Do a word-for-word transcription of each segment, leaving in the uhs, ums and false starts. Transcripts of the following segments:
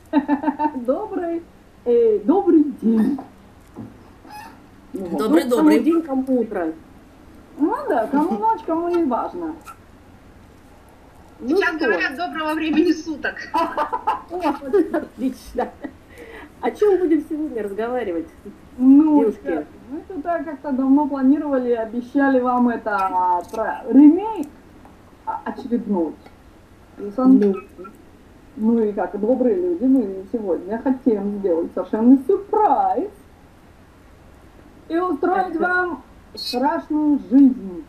Добрый, э, добрый день. Добрый, Ну, добрый. кому день, кому утро. Ну да, кому ночь, кому не важно. Ну Сейчас что? говорят доброго времени суток. Отлично. О чем будем сегодня разговаривать? Ну, Девушки. да, мы туда как-то давно планировали, обещали вам это а, про ремейк а, очередной. Сан- Ну, Ну и как добрые люди, мы сегодня хотим сделать совершенно сюрприз и устроить Это- вам страшную жизнь.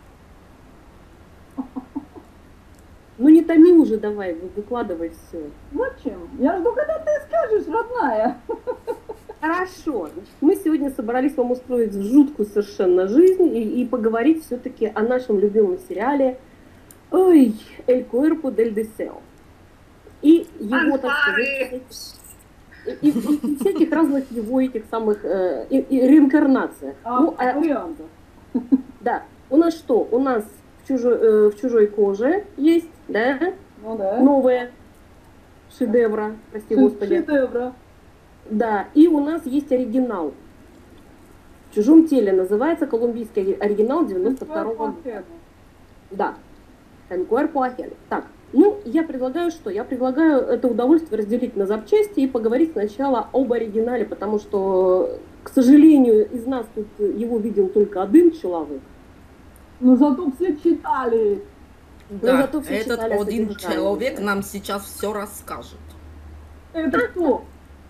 ну не томи уже, давай, вы- выкладывай все. Зачем? Я жду, когда ты скажешь, родная. Хорошо. Значит, мы сегодня собрались вам устроить жуткую совершенно жизнь и, и поговорить все-таки о нашем любимом сериале ой, «El cuerpo del deseo». И его, так Фанфары! сказать, и, и- и всяких разных его этих самых э, и, и реинкарнациях. А, Ну, а- вариантов. да, у нас что? У нас в чужой, э, в чужой коже есть, да, Ну да. новые шедевра, прости господи. Шедевра. Да, и у нас есть оригинал. В чужом теле называется колумбийский оригинал девяносто второго года. Да. El cuerpo ajeno. Так, ну, я предлагаю что? Я предлагаю это удовольствие разделить на запчасти и поговорить сначала об оригинале, потому что, к сожалению, из нас тут его видел только один человек. Ну зато все читали. Да, зато все этот читали один содержание. человек нам сейчас все расскажет. Это кто?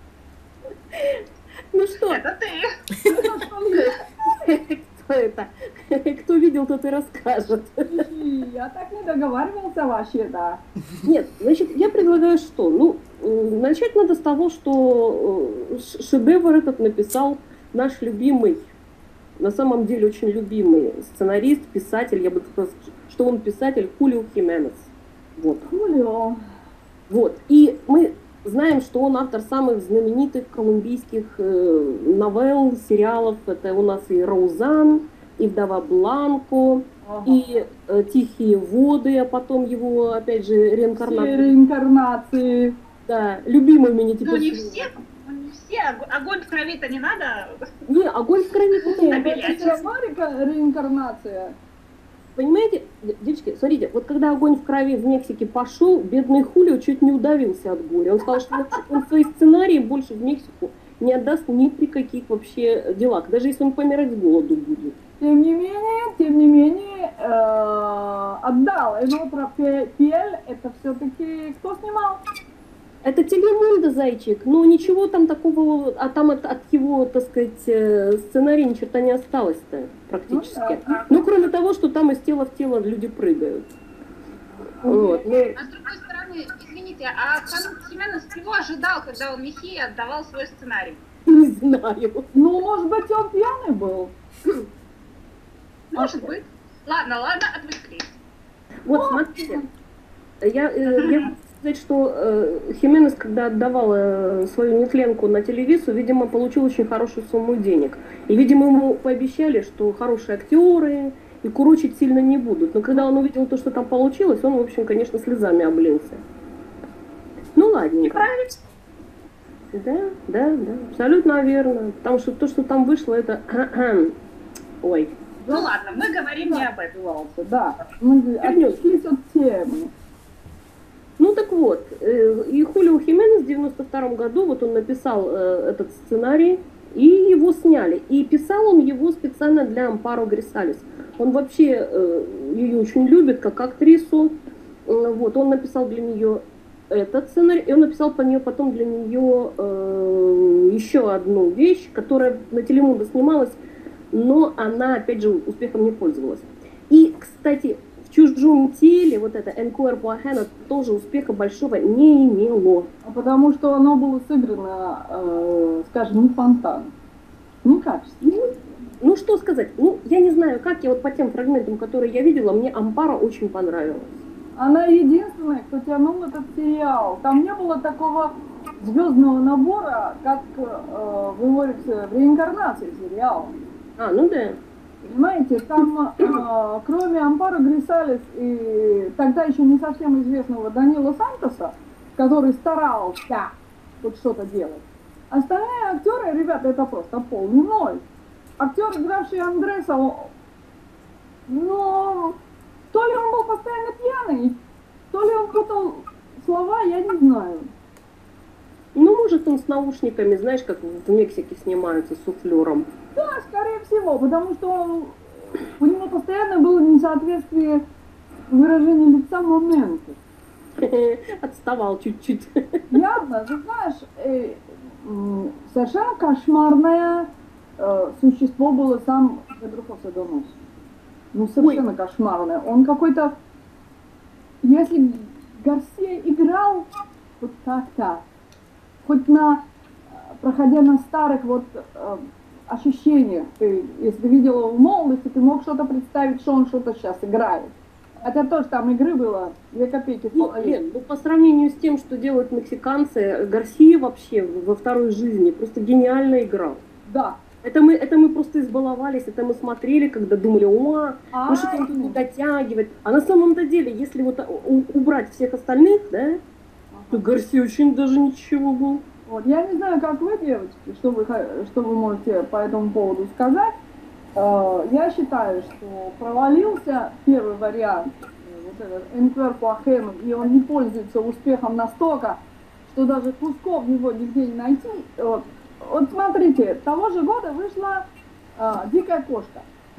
Ну что, Это ты. Это что ли? кто это? Кто видел, тот и расскажет. Ищи, Я так не договаривался вообще-то. Нет, значит, я предлагаю что? Ну, э, начать надо с того, что э, ш- шедевр этот написал наш любимый, на самом деле очень любимый сценарист, писатель, я бы сказала, что он писатель Хулио Хименес. Вот. Хулио. Вот. И мы знаем, что он автор самых знаменитых колумбийских э, новелл, сериалов. Это у нас и «Роузан», и «Вдова Бланко», Ага. и э, «Тихие воды», а потом его, опять же, Все реинкарнация. реинкарнации. Да, любимый меня Ну теперь. не все, ну не все. Ог- Огонь в крови-то не надо. Не, огонь в крови. Нет, Опять. это все равно река- реинкарнация. Понимаете, д- девочки, смотрите, вот когда огонь в крови в Мексике пошел, бедный Хулио чуть не удавился от горя. Он сказал, что он- он свои сценарии больше в Мексику не отдаст ни при каких вообще делах, даже если он помирать с голоду будет. Тем не менее, тем не менее, э, отдал. И ну, про Пе- Пель, это все-таки кто снимал? Это Телемундо, зайчик, но ничего там такого, а там от, от его, так сказать, э, сценария ни черта не осталось-то практически. Ну да. Ну, кроме того, что там из тела в тело люди прыгают. Вот, ну, А с другой стороны, извините, а Хан Хименес чего ожидал, когда он Мессии отдавал свой сценарий? не знаю. Ну, может быть, он пьяный был? Может быть. Ладно, ладно, отвлеклись. Вот, смотрите, я, э, я хочу сказать, что э, Хименес, когда отдавал э, свою нетленку на телевизор, видимо, получил очень хорошую сумму денег. И, видимо, ему пообещали, что хорошие актеры и курочить сильно не будут. Но когда он увидел то, что там получилось, он, в общем, конечно, слезами облился. Ну, ладненько. Правильно. Да, да, да, абсолютно верно. Потому что то, что там вышло, это... Ой. Ну ладно, мы говорим не об этом. Назывался, да. Мы отвлеклись от темы. Ну так вот, э, и Хулио Хименес в девяносто втором году, вот он написал э, этот сценарий, и его сняли. И писал он его специально для Ампаро Грисалес. Он вообще э, ее очень любит как актрису. Э, вот, он написал для нее этот сценарий, и он написал по нее потом для нее э, еще одну вещь, которая на Телемундо снималась, но она, опять же, успехом не пользовалась. И, кстати, в чужом теле вот это «El cuerpo ajeno» тоже успеха большого не имело. А потому что оно было сыграно, э, скажем, не фонтан. Некачественно. Ну, ну, что сказать, ну, я не знаю как, я вот по тем фрагментам, которые я видела, мне Ампаро очень понравилась. Она единственная, кто тянул этот сериал. Там не было такого звездного набора, как э, вы говорите, в реинкарнации сериала. А, ну да. Понимаете, там э, кроме Ампаро Грисалес и тогда еще не совсем известного Данила Сантоса, который старался хоть что-то делать. Остальные актеры, ребята, это просто полный ноль. Актер, игравший Андреса, он, ну, то ли он был постоянно пьяный, то ли он путал слова, я не знаю. Ну, может, он с наушниками, знаешь, как в Мексике снимаются, с суфлером. Да, скорее всего, потому что он, у него постоянно было несоответствие выражения лица моменту. Отставал чуть-чуть. Явно, ты знаешь, э, м, совершенно кошмарное э, существо было сам Педро Хосе Донос. Ну, совершенно кошмарное. Он какой-то... Если Гарсия играл вот так-то, хоть на... проходя на старых вот э, ощущениях, ты, если ты видел его в молодости, ты мог что-то представить, что он что-то сейчас играет. Хотя тоже там игры было две копейки в Ну, половине. Лен, ну, по сравнению с тем, что делают мексиканцы, Гарсия вообще во второй жизни просто гениально играл. Да. Это мы, это мы просто избаловались, это мы смотрели, когда думали, о, А, ну что-то он тут не дотягивает. А на самом-то деле, если вот у- убрать всех остальных, да, то Гарсия очень даже ничего был. Вот, я не знаю, как вы, девочки, что вы, хо- что вы можете по этому поводу сказать. Э, Я считаю, что провалился первый вариант, э, вот этот Энтвер Пуахем, и он не пользуется успехом настолько, что даже кусков его нигде не найти. Вот, вот смотрите, того же года вышла э, «Дикая кошка».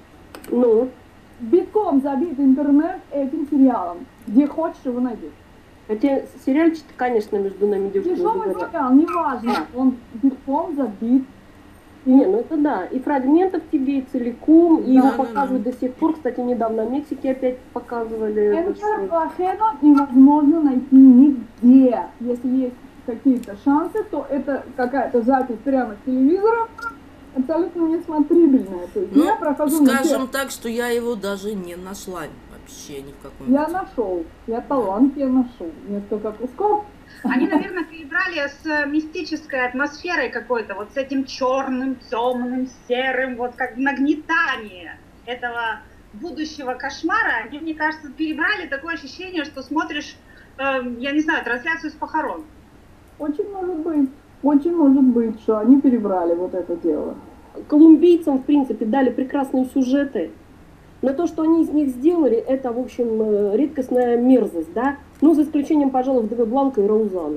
Ну, Битком забит интернет этим сериалом. Где хочешь, его найдешь. хотя сериальчик, конечно, между нами девушками Дешевый говоря. сериал, неважно, он битком забит. Не, ну это да. И фрагментов тебе, и целиком, и Да, его да, показывают да. до сих пор. Кстати, недавно в Мексике опять показывали. Энтвер Пуахема невозможно найти нигде. Если есть какие-то шансы, то это какая-то запись прямо с телевизора, абсолютно несмотрибельная. То есть Ну, я прохожу на скажем тех- так, что я его даже не нашла вообще ни в каком Я виде. нашел, я талант я нашел. Несколько кусков. Они, наверное, перебрали с мистической атмосферой какой-то, вот с этим черным, темным, серым, вот как нагнетание этого будущего кошмара. Они, мне кажется, перебрали такое ощущение, что смотришь, э, я не знаю, трансляцию с похорон. Очень может быть, очень может быть, что они перебрали вот это дело. Колумбийцам, в принципе, дали прекрасные сюжеты. Но то, что они из них сделали, это, в общем, э, редкостная мерзость, да? Ну, за исключением, пожалуй, Вдовы Бланка и Раузана.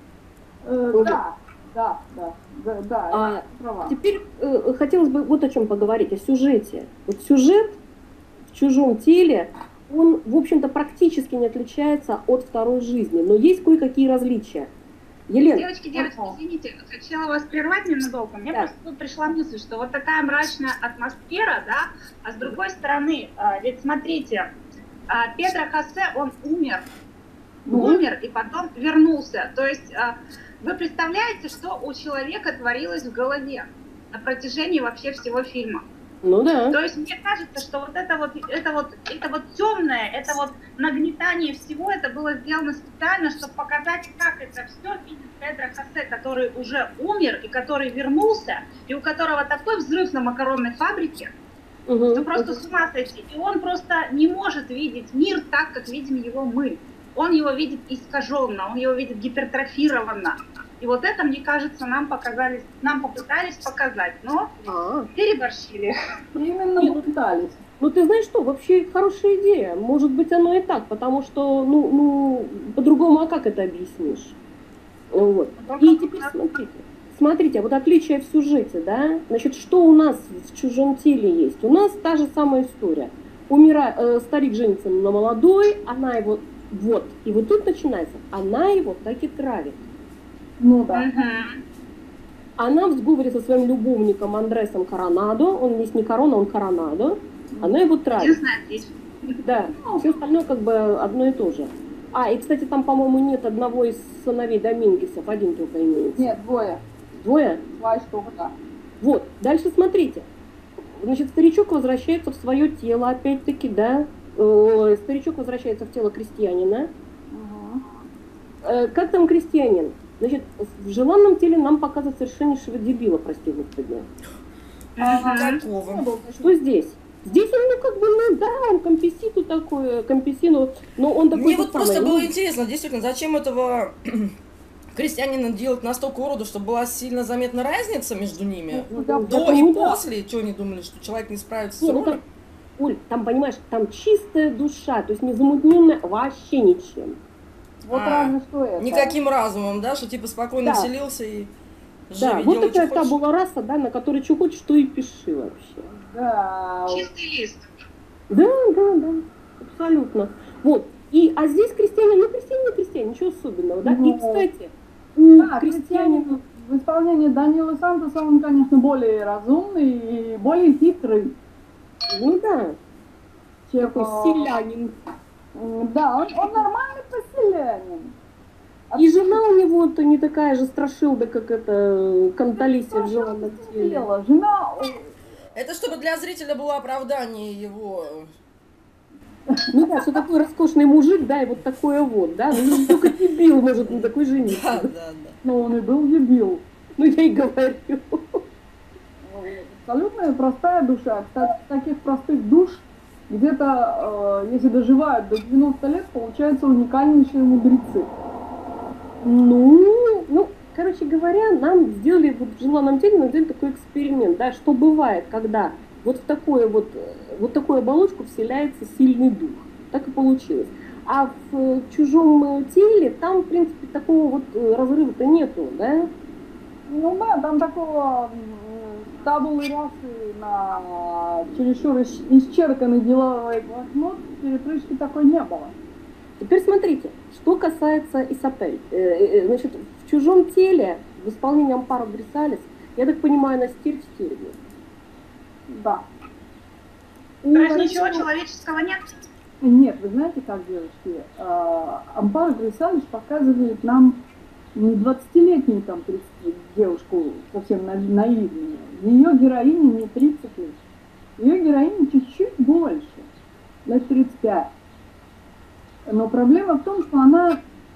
Э, Уже. да, да, да, да, да, А ты права. теперь э, хотелось бы вот о чем поговорить, о сюжете. Вот сюжет в «Чужом теле», он, в общем-то, практически не отличается от «Второй жизни», но есть кое-какие различия. Елена, Девочки, девочки, Ага. извините, хотела вас прервать ненадолго. Мне Да. просто тут пришла мысль, что вот такая мрачная атмосфера, да, а с другой стороны, а, ведь смотрите, а, Педро Хосе, он умер, Ну, умер и потом вернулся. То есть а, вы представляете, что у человека творилось в голове на протяжении вообще всего фильма? ну да. То есть мне кажется, что вот это вот, это вот, это вот темное, это вот нагнетание всего, это было сделано специально, чтобы показать, как это все видит Педро Хосе, который уже умер и который вернулся, и у которого такой взрыв на макаронной фабрике, Мгм. что просто с ума сойти. И он просто не может видеть мир так, как видим его мы. Он его видит искаженно, он его видит гипертрофированно. И вот это, мне кажется, нам показали, нам попытались показать, но А, переборщили. именно Нет. пытались. ну ты знаешь что, вообще хорошая идея. Может быть, оно и так, потому что, ну, ну по-другому, а как это объяснишь? Вот. И теперь смотрите. Смотрите, а вот отличие в сюжете, да? Значит, что у нас в «Чужом теле» есть? У нас та же самая история. Умира, э, старик женится на молодой, она его, вот, и вот тут начинается, она его так и травит. Ну да. Мгм. Она в сговоре со своим любовником Андресом Коронадо, он здесь не Корона, он Коронадо, она его травит. Единственное отличие. Да, все остальное как бы одно и то же. А, и, кстати, там, по-моему, нет одного из сыновей Домингесов, один только имеется. Нет, двое. Двое? Два штука, да. Вот, дальше смотрите. Значит, старичок возвращается в свое тело, опять-таки, да. Э, Старичок возвращается в тело крестьянина. Мгм. Э, Как там крестьянин? Значит, в желанном теле нам показывают совершеннейшего дебила, прости господи. Ага. Мгм. Какого? Что здесь? Здесь он, ну, как бы, ну, да, он компеситу такой, компесину, но он такой... Мне же вот просто самый, было ну, интересно, действительно, зачем этого крестьянина делать настолько уроду, чтобы была сильно заметна разница между ними? Ну, Да, До это и не да. после? Что они думали, что человек не справится с Не, ну ролью? там, Оль, там, понимаешь, там чистая душа, то есть не замутненная вообще ничем. Вот А, разве что это. Никаким разумом, да? Что типа спокойно Да. вселился и Да, живи, вот делай, такая что та хочешь. была раса, да, на которой что хочешь, то и пиши вообще. Да. Чистый лист. Да, да, да, абсолютно. Вот. И, а здесь крестьянин, ну крестьянин, не крестьянин, ничего особенного, да? И, Ну, кстати, у Да, крестьянина... крестьянин в исполнении Данилы Сантоса, он, конечно, более разумный и более хитрый, Ну да, чем... такой э, селянин. м, Да, он, он нормальный поселянин. И жена у него-то не такая же страшилда, как эта Канталисия жила на теле. Дело. Жена... э, Это чтобы для зрителя было оправдание его. Ну да, что такой роскошный мужик, да, и вот такое вот, да, ну только дебил может на такой Да, жениться. да, да. Ну, он и был дебил. Ну я и говорю. Абсолютно простая душа. Кстати, таких простых душ где-то, э, если доживают до девяноста лет, получаются уникальнейшие мудрецы. Ну, ну, короче говоря, нам сделали, вот в желанном теле нам сделали такой эксперимент, да, что бывает, когда вот в такое вот, вот такую оболочку вселяется сильный дух. Так и получилось. А в чужом теле там, в принципе, такого вот разрыва-то нету, да? Ну да, там такого м, табулы расы на чересчур ис- исчерканный деловой блокнот, перепрыжки такой не было. Теперь смотрите, что касается Исапель. Э, э, Значит, в чужом теле, в исполнении Ампаро Грисалис, я так понимаю, она стирь в стирне. Да. То есть И ничего вообще- человеческого нет? Нет, вы знаете как, девочки, а, Ампаро Грисалиш показывает нам не двадцатилетнюю, там, тридцать девушку совсем на- наивную. Ее героине не тридцать лет. Ее героине чуть-чуть больше, лет тридцать пять. Но проблема в том, что она,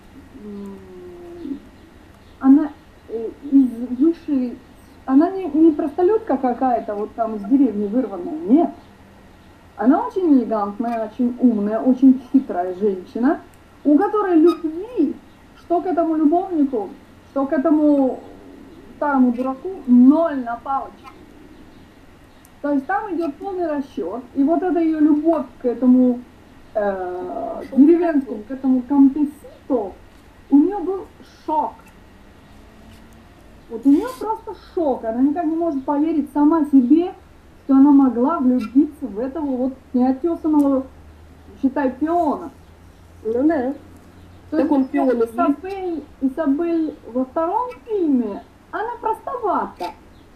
м, она э, из высшей, она не, не простолюдка какая-то, вот там из деревни вырванная, нет. Она очень элегантная, очень умная, очень хитрая женщина, у которой любви, что к этому любовнику, что к этому старому дураку, ноль на палочке. То есть там идет полный расчет, и вот эта ее любовь к этому э, деревенскому, к этому кампеситу, у нее был шок. Вот у нее просто шок, она никак не может поверить сама себе, что она могла влюбиться в этого вот неотесанного, считай, пиона. Ну да. То Так есть он пион и есть. Исабель, Исабель во втором фильме, она простовата.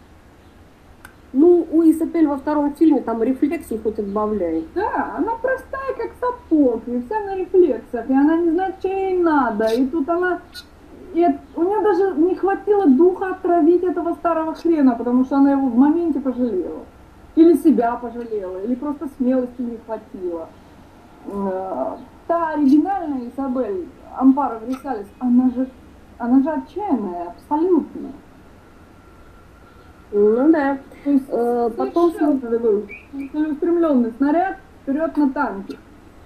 Ну, у Исапель во втором фильме там рефлексии хоть отбавляй. Да, она простая, как сапог, и вся на рефлексах, и она не знает, что ей надо. И тут она... И это- у нее даже не хватило духа отравить этого старого хрена, потому что она его в моменте пожалела. Или себя пожалела, или просто смелости не хватило. Э, Та оригинальная Исабель, Ампаро Грисалис, она же, она же отчаянная, абсолютно. Ну да. То есть Э, потом совершенно такой целеустремленный снаряд вперед на танке.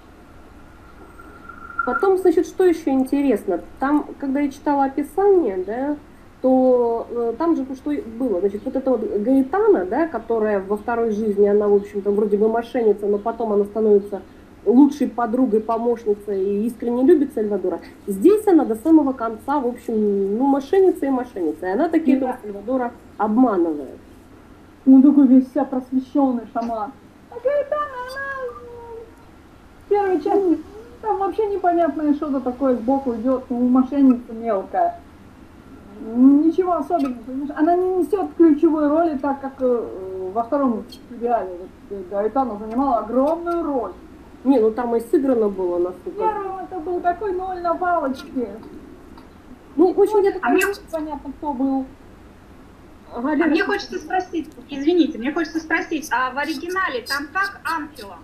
Потом, значит, что еще интересно? Там, когда я читала описание, да, то э, там же что и было. Значит, вот эта вот Гаэтана, да, которая во второй жизни, она, в общем-то, вроде бы мошенница, но потом она становится лучшей подругой, помощницей и искренне любит Сальвадора. Здесь она до самого конца, в общем, ну, мошенница и мошенница. И она таки Да. этого Сальвадора обманывает. Он такой весь вся просвещенный шаман. А Гаэтана, она м, в первой части, там вообще непонятное что-то такое сбоку идет, ну, мошенница мелкая. М, Ничего особенного, понимаешь? Она не несет ключевой роли, так как э, во втором сериале вот, э, Гаэтана занимала огромную роль. Не, ну там и сыграно было, насколько. Первым это был такой ноль на палочке. Ну, очень я А так мне, Понятно, кто был. Ага, а Лена, мне хочется спросить, извините, мне хочется спросить, а в оригинале там как Анфила?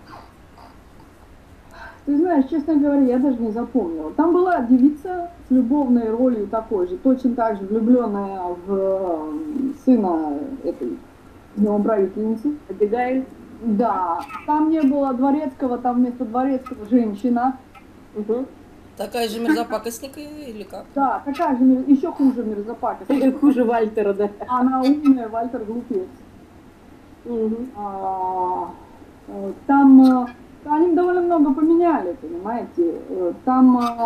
Ты знаешь, честно говоря, я даже не запомнила. Там была девица с любовной ролью такой же, точно так же влюбленная в э, сына этой неуправительницы. Абигайль. Да, там не было дворецкого, там вместо дворецкого женщина. Угу. Такая же мерзопакостник или как? Да, такая же, мер- еще хуже мерзопакость. Хуже Вальтера, да. Она умная, Вальтер глупец. Мгм. А, э, Там э, они довольно много поменяли, понимаете. Э, Там э,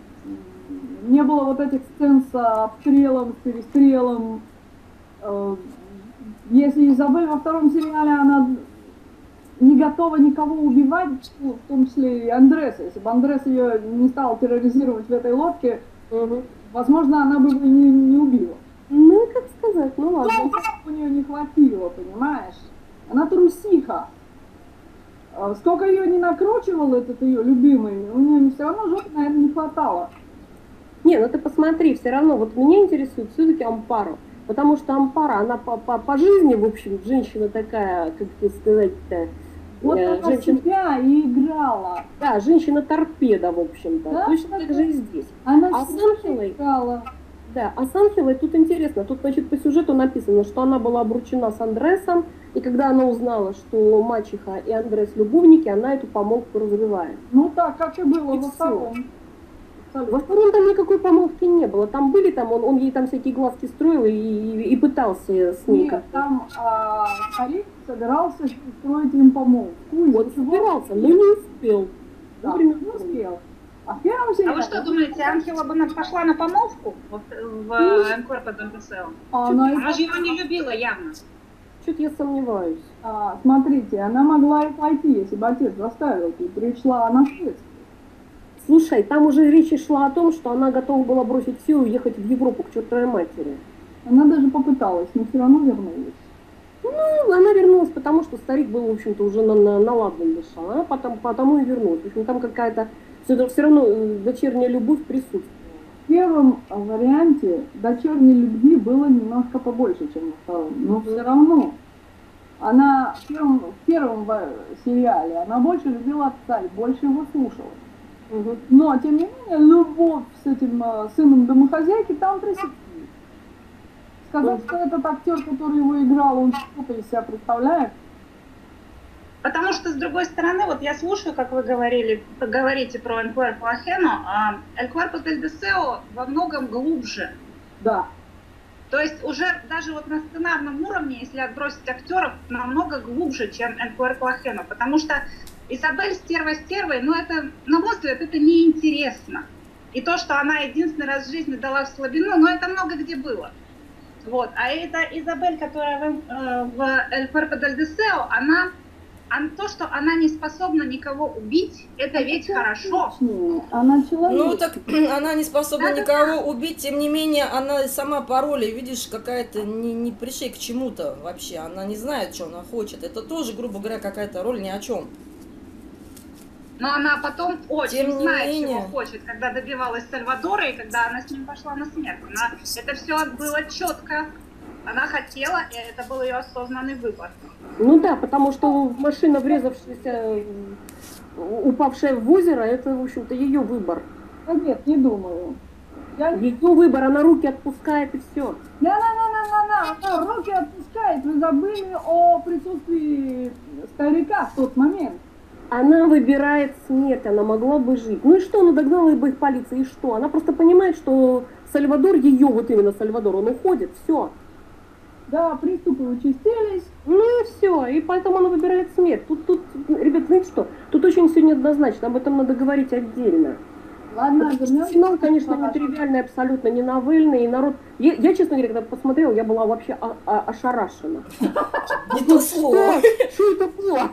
м, не было вот этих сцен с обстрелом, с перестрелом. Э, Если Изабель во втором сериале, она не готова никого убивать, ну, в том числе и Андреса. Если бы Андрес ее не стал терроризировать в этой лодке, Мгм. возможно, она бы его не, не убила. Ну, как сказать, ну Ну, ладно. у нее не хватило, понимаешь? Она трусиха. А сколько ее не накручивал этот ее любимый, у нее все равно жопы, наверное, не хватало. Не, ну ты посмотри, все равно, вот меня интересует все-таки Ампаро. Потому что Ампара, она по, по, по жизни, в общем, женщина такая, как тебе сказать-то, Вот э, она женщина, себя и играла. да, женщина-торпеда, в общем-то. Да, Точно да, так же и здесь. Она А себя с Анхелой? играла. Да, а с Анхелой тут интересно, тут, значит, по сюжету написано, что она была обручена с Андресом, и когда она узнала, что мачеха и Андрес любовники, она эту помолвку разрывает. Ну так, как и было И во всё. втором. Во втором там никакой помолвки не было. Там были, там он, он ей там всякие глазки строил и, и, и пытался с ней Нет, как-то. там а, Харик собирался строить им помолвку. из-за Он чего- собирался, но не успел. Да, Вовремя не успел. А в первом А сериале... вы что думаете, Анхела бы на- пошла на помолвку вот, в Энкор под МТСЛ? Она, Она же его не любила явно. Чуть я сомневаюсь. а, смотрите, она могла и пойти, если бы отец заставил, и пришла на следствие. Слушай, там уже речь шла о том, что она готова была бросить все и уехать в Европу к чертовой матери. Она даже попыталась, но все равно вернулась. Ну, она вернулась, потому что старик был, в общем-то, уже на, на, на ладном дышал. Она потом, потому и вернулась. В общем, там какая-то все, все равно э, дочерняя любовь присутствует. В первом а, варианте дочерней любви было немножко побольше, чем во втором. Но все равно она в первом, в первом ва- сериале она больше любила отца и больше его слушала. Угу. Но, тем не менее, любовь с этим э, сыном домохозяйки там присутствует. Сказать, что этот актер, который его играл, он что-то из себя представляет, Потому что, с другой стороны, вот я слушаю, как вы говорили, говорите про Энкор Плахену, а Энкор Дель Десео во многом глубже. да. То есть уже даже вот на сценарном уровне, если отбросить актеров, намного глубже, чем Энкор Плахену. Потому что Изабель стерва стервой, ну это, на мой взгляд, это неинтересно. И то, что она единственный раз в жизни дала в слабину, но это много где было. Вот. А это Изабель, которая в, э, в El Cuerpo del Deseo, она, она, то, что она не способна никого убить, это ведь хорошо. Точнее, она человек. Ну так она не способна никого убить, тем не менее она сама по роли, видишь, какая-то не, не пришей к чему-то вообще, она не знает, что она хочет. Это тоже, грубо говоря, какая-то роль ни о чем. Но она потом очень Тем не знает, менее. чего хочет, когда добивалась Сальвадора и когда она с ним пошла на смерть. Она, это все было четко. Она хотела, и это был ее осознанный выбор. Ну да, потому что машина, врезавшаяся, в- упавшая в озеро, это, в общем-то, ее выбор. Да нет, не думаю. Я... Ее выбор, она руки отпускает и все. На-на-на-на-на-на, она руки отпускает. Вы забыли о присутствии старика в тот момент. Она выбирает смерть, она могла бы жить. Ну и что, она догнала бы их полиция, и что? Она просто понимает, что Сальвадор, ее вот именно Сальвадор, он уходит, все. Да, приступы участились. Ну и все, и поэтому она выбирает смерть. Тут, тут, ребят, знаете что, тут очень все неоднозначно, об этом надо говорить отдельно. Ладно, Потому что вернемся. финал, конечно, не Хорошо. тривиальный, абсолютно не новельный, и народ... Я, я, честно говоря, когда посмотрела, я была вообще о- о- ошарашена. Не то слово. Что это было?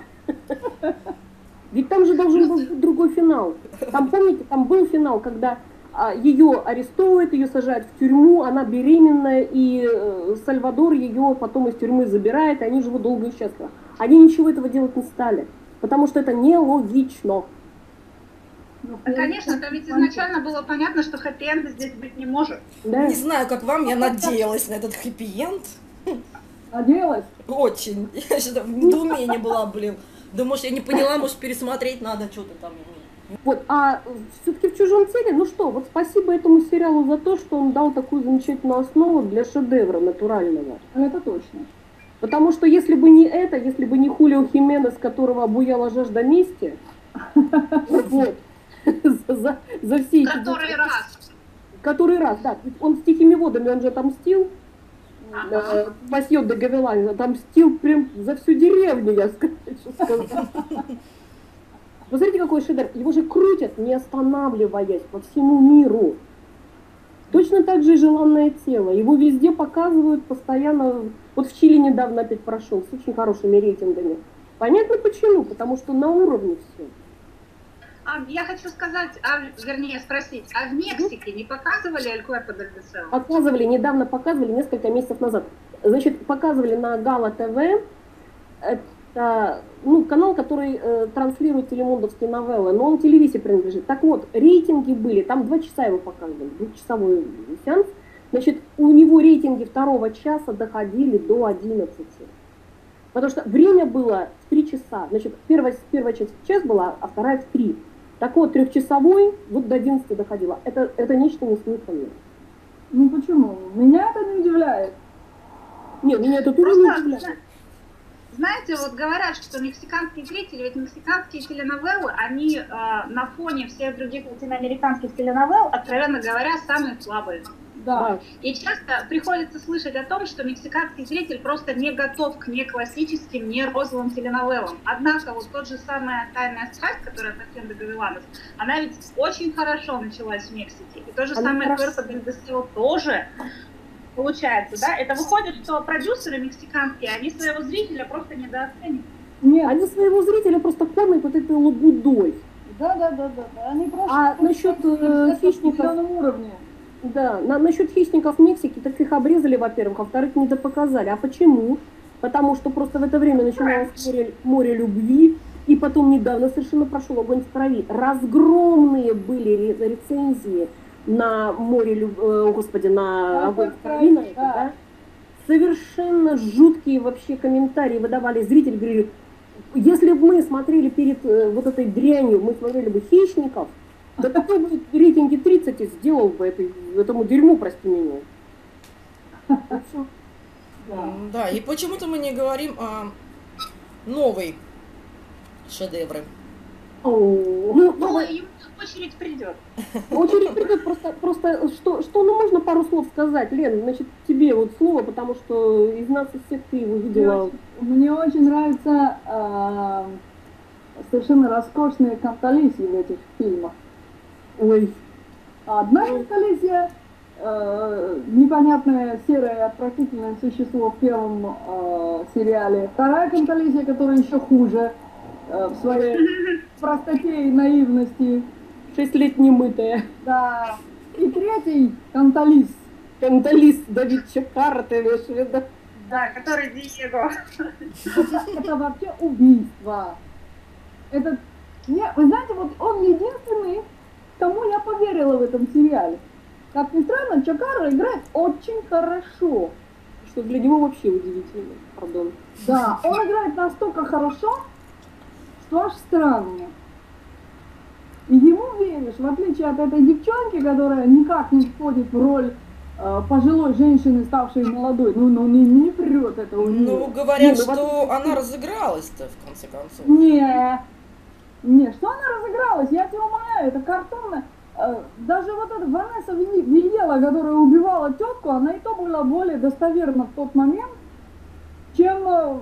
Ведь там же должен был быть другой финал. Там, помните, там был финал, когда а, ее арестовывают, ее сажают в тюрьму, она беременная, и э, Сальвадор ее потом из тюрьмы забирает, и они живут долго и счастливо. Они ничего этого делать не стали, потому что это нелогично. Ну, А, конечно, там ведь изначально было понятно, что хэппи-энда здесь быть не может. Да? Не знаю, как вам, я надеялась на этот хэппи-энд. Надеялась? Очень. Я что-то в недоумении была, блин. Да, может, я не поняла, может, пересмотреть надо что-то там. Вот, а все-таки в чужом теле, ну что, вот спасибо этому сериалу за то, что он дал такую замечательную основу для шедевра натурального. Это точно. Потому что если бы не это, если бы не Хулио Хименес, которого обуяла жажда мести, вот, за, за все эти... Который раз. Который раз, да. Он с Тихими водами, он же отомстил. Ага. Пасьет до Гавелани, отомстил прям за всю деревню, я хочу сказать. Вы смотрите, какой шедевр. Его же крутят, не останавливаясь, по всему миру. Точно так же и «Желанное тело». Его везде показывают постоянно. Вот в Чили недавно опять прошел с очень хорошими рейтингами. Понятно почему? Потому что на уровне все. А я хочу сказать, а, вернее спросить, а в Мексике не показывали «El Cuerpo del Deseo»? Показывали, недавно показывали, несколько месяцев назад. Значит, показывали на Гала ТВ. Это ну, канал, который э, транслирует телемундовские новеллы, но он телевизии принадлежит. Так вот, рейтинги были, там два часа его показывали, двухчасовой сеанс. Значит, у него рейтинги второго часа доходили до одиннадцати. Потому что время было в три часа. Значит, первая, первая часть в час была, а вторая в три. Так вот, трехчасовой вот до одиннадцати доходило. Это, это нечто неслыханное. Ну почему? Меня это не удивляет. Нет, меня это тоже не удивляет. Знаете, вот говорят, что мексиканские зрители, ведь мексиканские теленовеллы, они э, на фоне всех других латиноамериканских теленовелл, откровенно говоря, самые слабые. Да. И часто приходится слышать о том, что мексиканский зритель просто не готов к не классическим, не розовым теленовеллам. Однако вот тот же самая «Тайная страсть», которая совсем договорилась, она ведь очень хорошо началась в Мексике. И то же самое «El Cuerpo del Deseo» тоже получается, да? Это выходит, что продюсеры мексиканские, они своего зрителя просто недооценивают. Нет, они своего зрителя просто кормят вот этой лабудой. Да, да, да, да, да. Они просто а насчет э, хищников... уровне. Да, на, насчет хищников Мексики, так их обрезали, во-первых, а во-вторых, не допоказали. А почему? Потому что просто в это время начиналось море, море любви, и потом недавно совершенно прошел огонь в крови. Разгромные были рецензии на море любви, о, господи, на огонь в крови, на это, да. Да? Совершенно жуткие вообще комментарии выдавали зрители, говорили, если бы мы смотрели перед э, вот этой дрянью, мы смотрели бы «Хищников», да такой бы рейтинги тридцать и сделал бы этой, этому дерьму, прости меня. Да. Да, и почему-то мы не говорим о новой шедевре. Ну, Ну, ему очередь придет. Очередь придет, просто, просто что, что, ну, можно пару слов сказать, Лен, значит, тебе вот слово, потому что из нас из всех ты его видела. Мне очень нравятся э, совершенно роскошные канталисии в этих фильмах. Ой. Одна канталисия, э, непонятное серое отвратительное существо в первом э, сериале. Вторая канталисия, которая еще хуже э, в своей простоте и наивности. Шесть лет немытая. Да. И третий канталис. Канталис Давид Чекар, ты имеешь в виду? Да, который Диего. Это, это вообще убийство. Это, не, вы знаете, вот он единственный, кому я поверила в этом сериале. Как ни странно, Чакара играет очень хорошо. Что для него вообще удивительно. Пардон. Да, он играет настолько хорошо, что аж странно. И ему веришь, в отличие от этой девчонки, которая никак не входит в роль э, пожилой женщины, ставшей молодой. Ну, ну не, не прет это у нее. Ну, говорят, не, ну, что вот... она разыгралась-то, в конце концов. Не, не, что она разыгралась? Я тебя умоляю, это картонно. Э, даже вот эта Ванесса Вильела, которая убивала тетку, она и то была более достоверна в тот момент, чем э,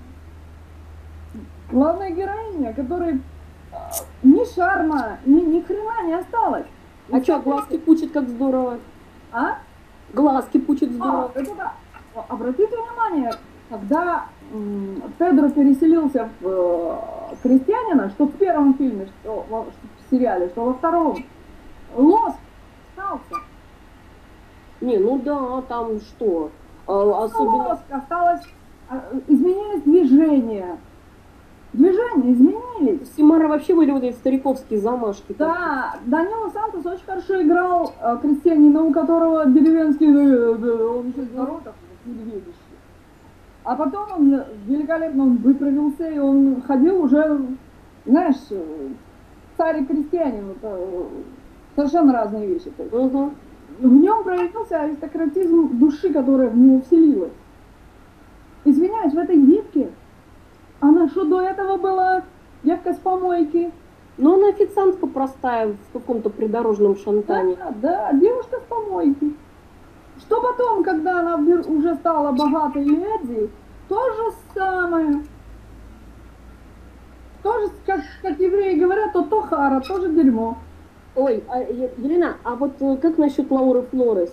главная героиня, которая... Ни шарма, ни, ни хрена не осталось. А что, глазки пучат как здорово? А? Глазки пучат здорово. А, это да. Обратите внимание, когда м, Педро переселился в э, крестьянина, что в первом фильме, что, во, что в сериале, что во втором, Лоск остался. Не, ну да, там что? А, особенно... Лоск осталось, изменились движения. Движения изменились. Симара вообще были вот эти стариковские замашки. Да, так. Данила Сантос очень хорошо играл э, крестьянина, у которого деревенский, э, э, он еще здоров, так, медведище. А потом он великолепно он выправился, и он ходил уже, знаешь, царь и крестьянин, это совершенно разные вещи. Угу. В нем проявился аристократизм души, которая в него вселилась. Извиняюсь, в этой девке, она что до этого была девка с помойки, Но она официантка простая в каком-то придорожном шантане. Да, да, девушка с помойки. Что потом, когда она вер- уже стала богатой леди, то же самое. Тоже, как, как евреи говорят, то тохара, тоже дерьмо. Ой, а, Е- Елена, а вот э, как насчет Лауры Флорес?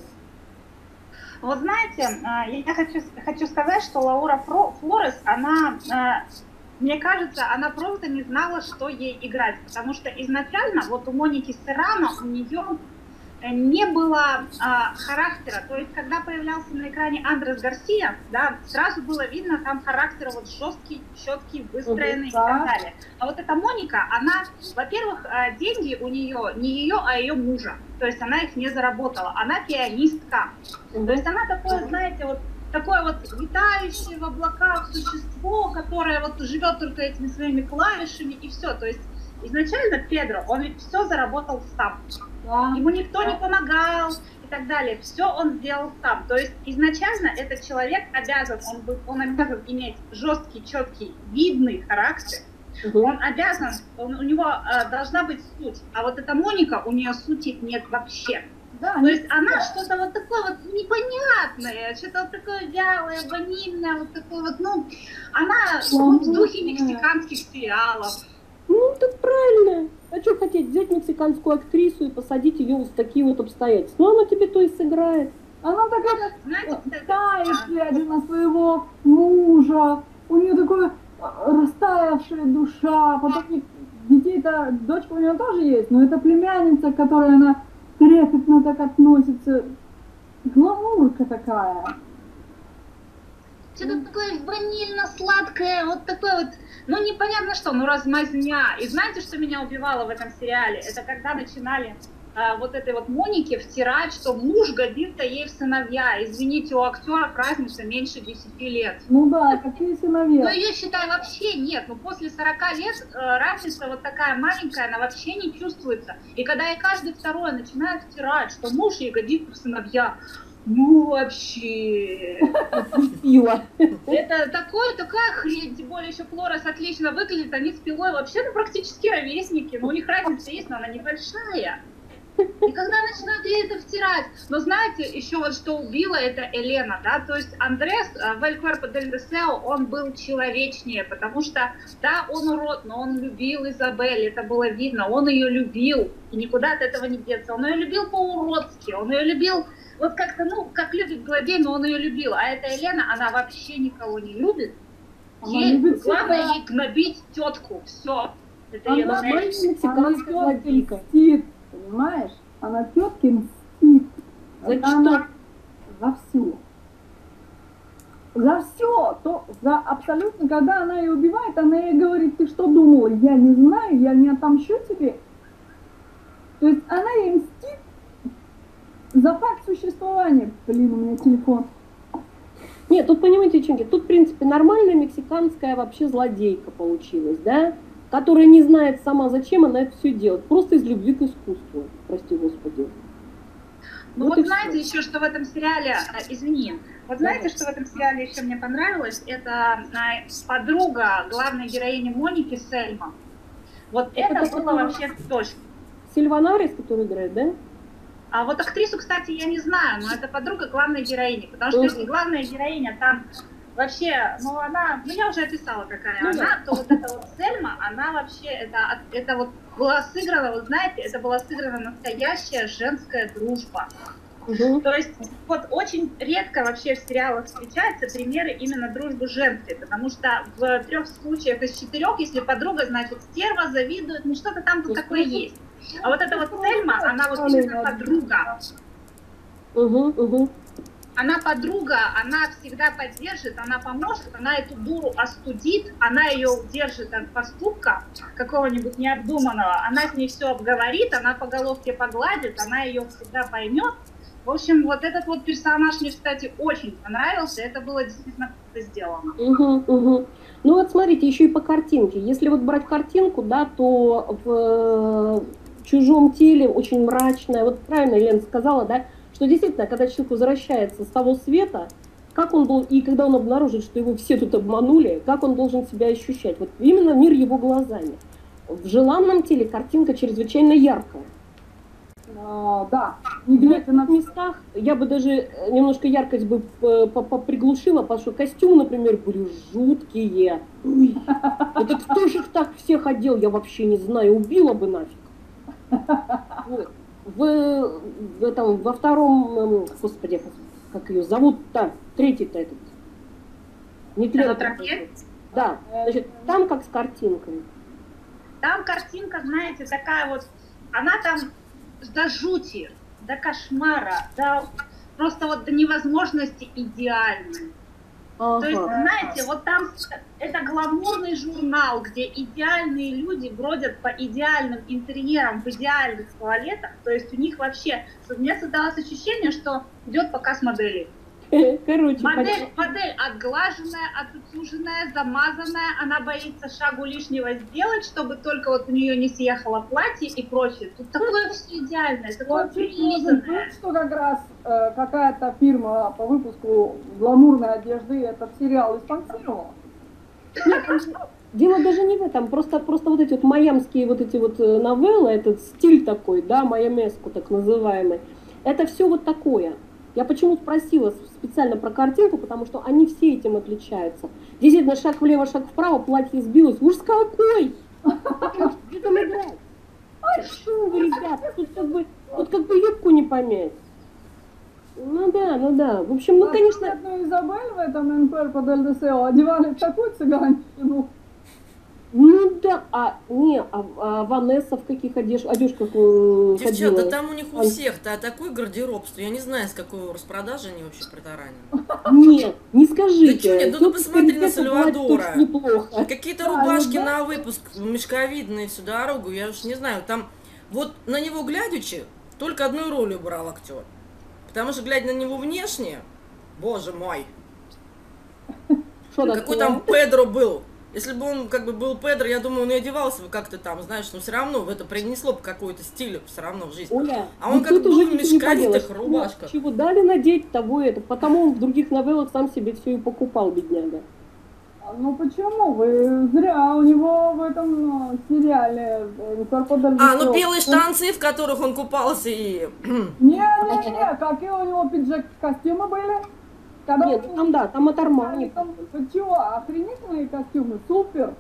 Вот знаете, а, я хочу, хочу сказать, что Лаура Фро- Флорес, она, а, мне кажется, она просто не знала, что ей играть, потому что изначально вот у Моники Серрано, у нее не было а, характера, то есть когда появлялся на экране Андрес Гарсия, да, сразу было видно там характер вот жесткий, четкий, выстроенный и так далее. А вот эта Моника, она, во-первых, а, деньги у нее не ее, а ее мужа, то есть она их не заработала, она пианистка, то есть она такое, знаете, вот такое вот витающее в облаках существо, которое вот живет только этими своими клавишами и все, то есть изначально Педро, он ведь все заработал сам. Да. Ему никто не помогал и так далее. Все он сделал сам. То есть изначально этот человек обязан, он, был, он обязан иметь жесткий, четкий, видный характер. Угу. Он обязан, он, у него э, должна быть суть. А вот эта Моника, у нее сути нет вообще. Да, То есть она что-то вот такое вот непонятное, что-то вот такое вялое, ванильное, вот такое вот, ну, она вот в духе мексиканских сериалов. Ну, так правильно. А что хотеть? Взять мексиканскую актрису и посадить ее в такие вот обстоятельства. Ну, она тебе то и сыграет. она такая Знаете, тает, глядя на своего мужа. У нее такая растаявшая душа. Потом детей-то, дочка у нее тоже есть, но это племянница, к которой она трепетно так относится. Гламурка такая. Что-то такое ванильно-сладкое, вот такое вот, ну непонятно что, ну размазня. И знаете, что меня убивало в этом сериале? Это когда начинали а, вот этой вот Монике втирать, что муж годится ей в сыновья. Извините, у актеров разница меньше десяти лет. Ну да, какие сыновья. Ну ее, считай, вообще нет. Ну после сорока лет э, разница вот такая маленькая, она вообще не чувствуется. И когда ей каждый второй начинает втирать, что муж ей годится в сыновья, ну вообще, Пила. это такое, такая хрень, тем более еще Флорес отлично выглядит, они с Пилой вообще ну, практически ровесники, но у них разница есть, но она небольшая. И когда начинают ей это втирать, но знаете, еще вот что убило, это Елена, да, то есть Андрес в «El Cuerpo del Deseo», он был человечнее, потому что, да, он урод, но он любил Изабель, это было видно, он ее любил, и никуда от этого не деться, он ее любил по-уродски, он ее любил вот как-то, ну, как любит Глобей, но он ее любил, а эта Елена, она вообще никого не любит, Она ей, любит главное себя. ей гнобить тетку, все, это Она ее нормальная цель. мексиканская тетке злодейка. мстит, понимаешь? Она тетке мстит. За Это что? она За все. За все. То, за абсолютно, когда она ее убивает, она ей говорит, ты что думала? Я не знаю, я не отомщу тебе. То есть она ей мстит за факт существования. Блин, у меня телефон. Нет, тут, понимаете, девчонки, тут, в принципе, нормальная мексиканская вообще злодейка получилась, да? Которая не знает сама, зачем она это все делает. Просто из любви к искусству, прости господи. Ну Вот вот, и знаете, всё. еще что в этом сериале, а, извини, вот знаете, что в этом сериале еще мне понравилось, это а, подруга главной героини Моники, Сельма. Вот Это это, как было это? вообще точно. Сильванарис, который играет, да? А вот актрису, кстати, я не знаю, но это подруга главной героини, потому что если главная героиня там вообще, ну она, ну я уже описала, какая Ну, она, да. то вот эта вот Сельма, она вообще, это, это вот была сыграна, вот знаете, это была сыграна настоящая женская дружба. Угу. То есть вот очень редко вообще в сериалах встречаются примеры именно дружбы женской, потому что в трех случаях из четырех, если подруга, значит, стерва, завидует, ну что-то там тут такое есть. А вот эта вот Сельма, она вот именно подруга. Угу, угу. Она подруга, она всегда поддержит, она поможет, она эту дуру остудит, она ее удержит от поступка какого-нибудь необдуманного, она с ней все обговорит, она по головке погладит, она ее всегда поймет. В общем, вот этот вот персонаж мне, кстати, очень понравился, это было действительно круто сделано. Угу, угу. Ну вот смотрите, еще и по картинке. Если вот брать картинку, да, то в «Чужом теле» очень мрачная, вот правильно Елена сказала, да, что действительно, когда человек возвращается с того света, как он был, и когда он обнаружит, что его все тут обманули, как он должен себя ощущать, вот именно мир его глазами. в желанном теле картинка чрезвычайно яркая. А, да, В не глядя на некоторых местах я бы даже немножко яркость бы приглушила, потому что костюмы, например, были жуткие. Ой, это кто же их так всех одел, я вообще не знаю, убила бы нафиг. Вот. В, в этом, во втором, господи, как ее зовут-то, третий-то этот. Не На третий. тропе? Да, значит, там как с картинкой. Там картинка, знаете, такая вот, она там до жути, до кошмара, до просто вот до невозможности идеальной. Ага. То есть, знаете, вот там это гламурный журнал, где идеальные люди бродят по идеальным интерьерам в идеальных туалетах. То есть у них вообще, у меня создалось ощущение, что идет показ моделей. Короче, Модель, модель отглаженная, отутюженная, замазанная, она боится шагу лишнего сделать, чтобы только вот у нее не съехало платье и прочее. Тут такое все идеальное, такое Очень может прилизанное. быть, что как раз э, какая-то фирма по выпуску гламурной одежды этот сериал и спонсировала. дело даже не в этом, просто, просто вот эти вот майамские вот эти вот новеллы, этот стиль такой, да, майамеску так называемый, это все вот такое. Я почему спросила специально про картинку, потому что они все этим отличаются. Действительно, шаг влево, шаг вправо, платье сбилось. Уж с какой! Где там играть? Ай, что вы, ребята, тут как бы, тут как бы юбку не помять. Ну да, ну да. В общем, ну, конечно... Одну Изабель в этом эн пэ эр под эл дэ эс о одевали в такую цыганщину. Ну да, а не, а, а Ванесса в каких одеж, одежках э, Девчата, ходила? да там у них у всех-то такой гардероб, что я не знаю, с какой распродажи они вообще притаранены. Нет, не скажите. Да что нет, ну ты посмотри на Сальвадора. Неплохо. Какие-то Да, рубашки ну да. на выпуск, мешковидные всю дорогу, я уж не знаю, там вот на него глядячи, только одну роль убрал актер. Потому что, глядя на него внешне, боже мой, Что какой такое? там Педро был. Если бы он как бы был Педро, я думаю, он и одевался бы как-то там, знаешь, но все равно это принесло бы какой-то стиль все равно в жизнь. Оля, А он ну как тут был уже в ничего не мешковитых поделаешь. рубашках. Чего дали надеть, того это. Потому он в других новеллах сам себе все и покупал, бедняга. Ну почему? Вы зря у него в этом э, сериале эн пэ эр под эл дэ эс о. А, ну белые штанцы, в которых он купался, и... Не-не-не, какие у него пиджак, костюмы были? Когда Нет, он- там да, там от Армани. Там, вы чего, охренительные костюмы, супер.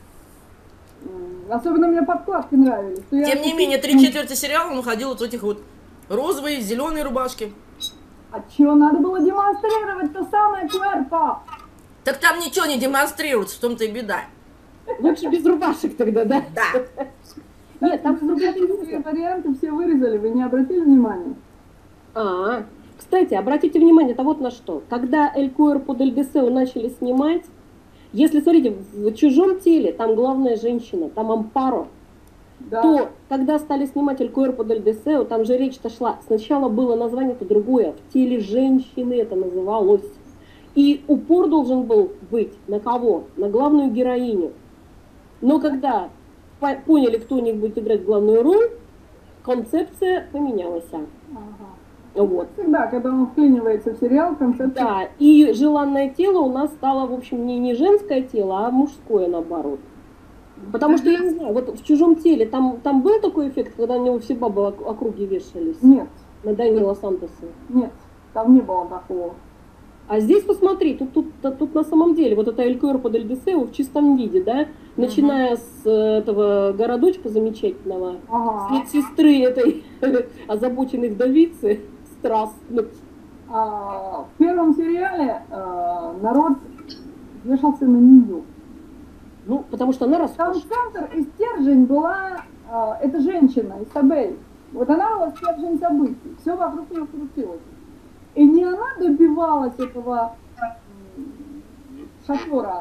М, Особенно мне подкладки нравились. что я Тем не такие- менее, три четверти сериала он ходил вот в этих вот розовые, зеленые рубашки. А чё, надо было демонстрировать то самое кверпо? Так там ничего не демонстрируется, в том-то и беда. Лучше без рубашек тогда, да? Да. Нет, там другие Все варианты все вырезали, вы не обратили внимания? А, кстати, обратите внимание, это вот на что. Когда Эль Куэрпо дель Десео начали снимать, если, смотрите, в «Чужом теле» там главная женщина, там Ампаро, Да. то когда стали снимать Эль Куэрпо дель Десео, там же речь-то шла, сначала было название-то другое, в теле женщины это называлось. И упор должен был быть на кого? На главную героиню. Но когда по- поняли, кто у них будет играть главную роль, концепция поменялась. Ага. Вот. Всегда, когда он вклинивается в сериал, концепция... Да, и желанное тело у нас стало, в общем, не, не женское тело, а мужское наоборот. Потому что, я не знаю, вот в «Чужом теле» там, там был такой эффект, когда на него все бабы ок- округи вешались? Нет, На Данила Сантоса. нет, там не было такого. А здесь посмотри, тут, тут, тут, тут на самом деле, вот это Эль Куэрпо дель Десео в чистом виде, да, начиная с э, этого городочка замечательного, с Ага. медсестры этой озабоченной вдовицы, страстной. А, в первом сериале э, народ вешался на нее. Ну, потому что она Там роскошь. центр и стержень была э, эта женщина, Изабель. Вот она была стержень событий. Все вокруг нее крутилось. И не она добивалась этого м, шофера,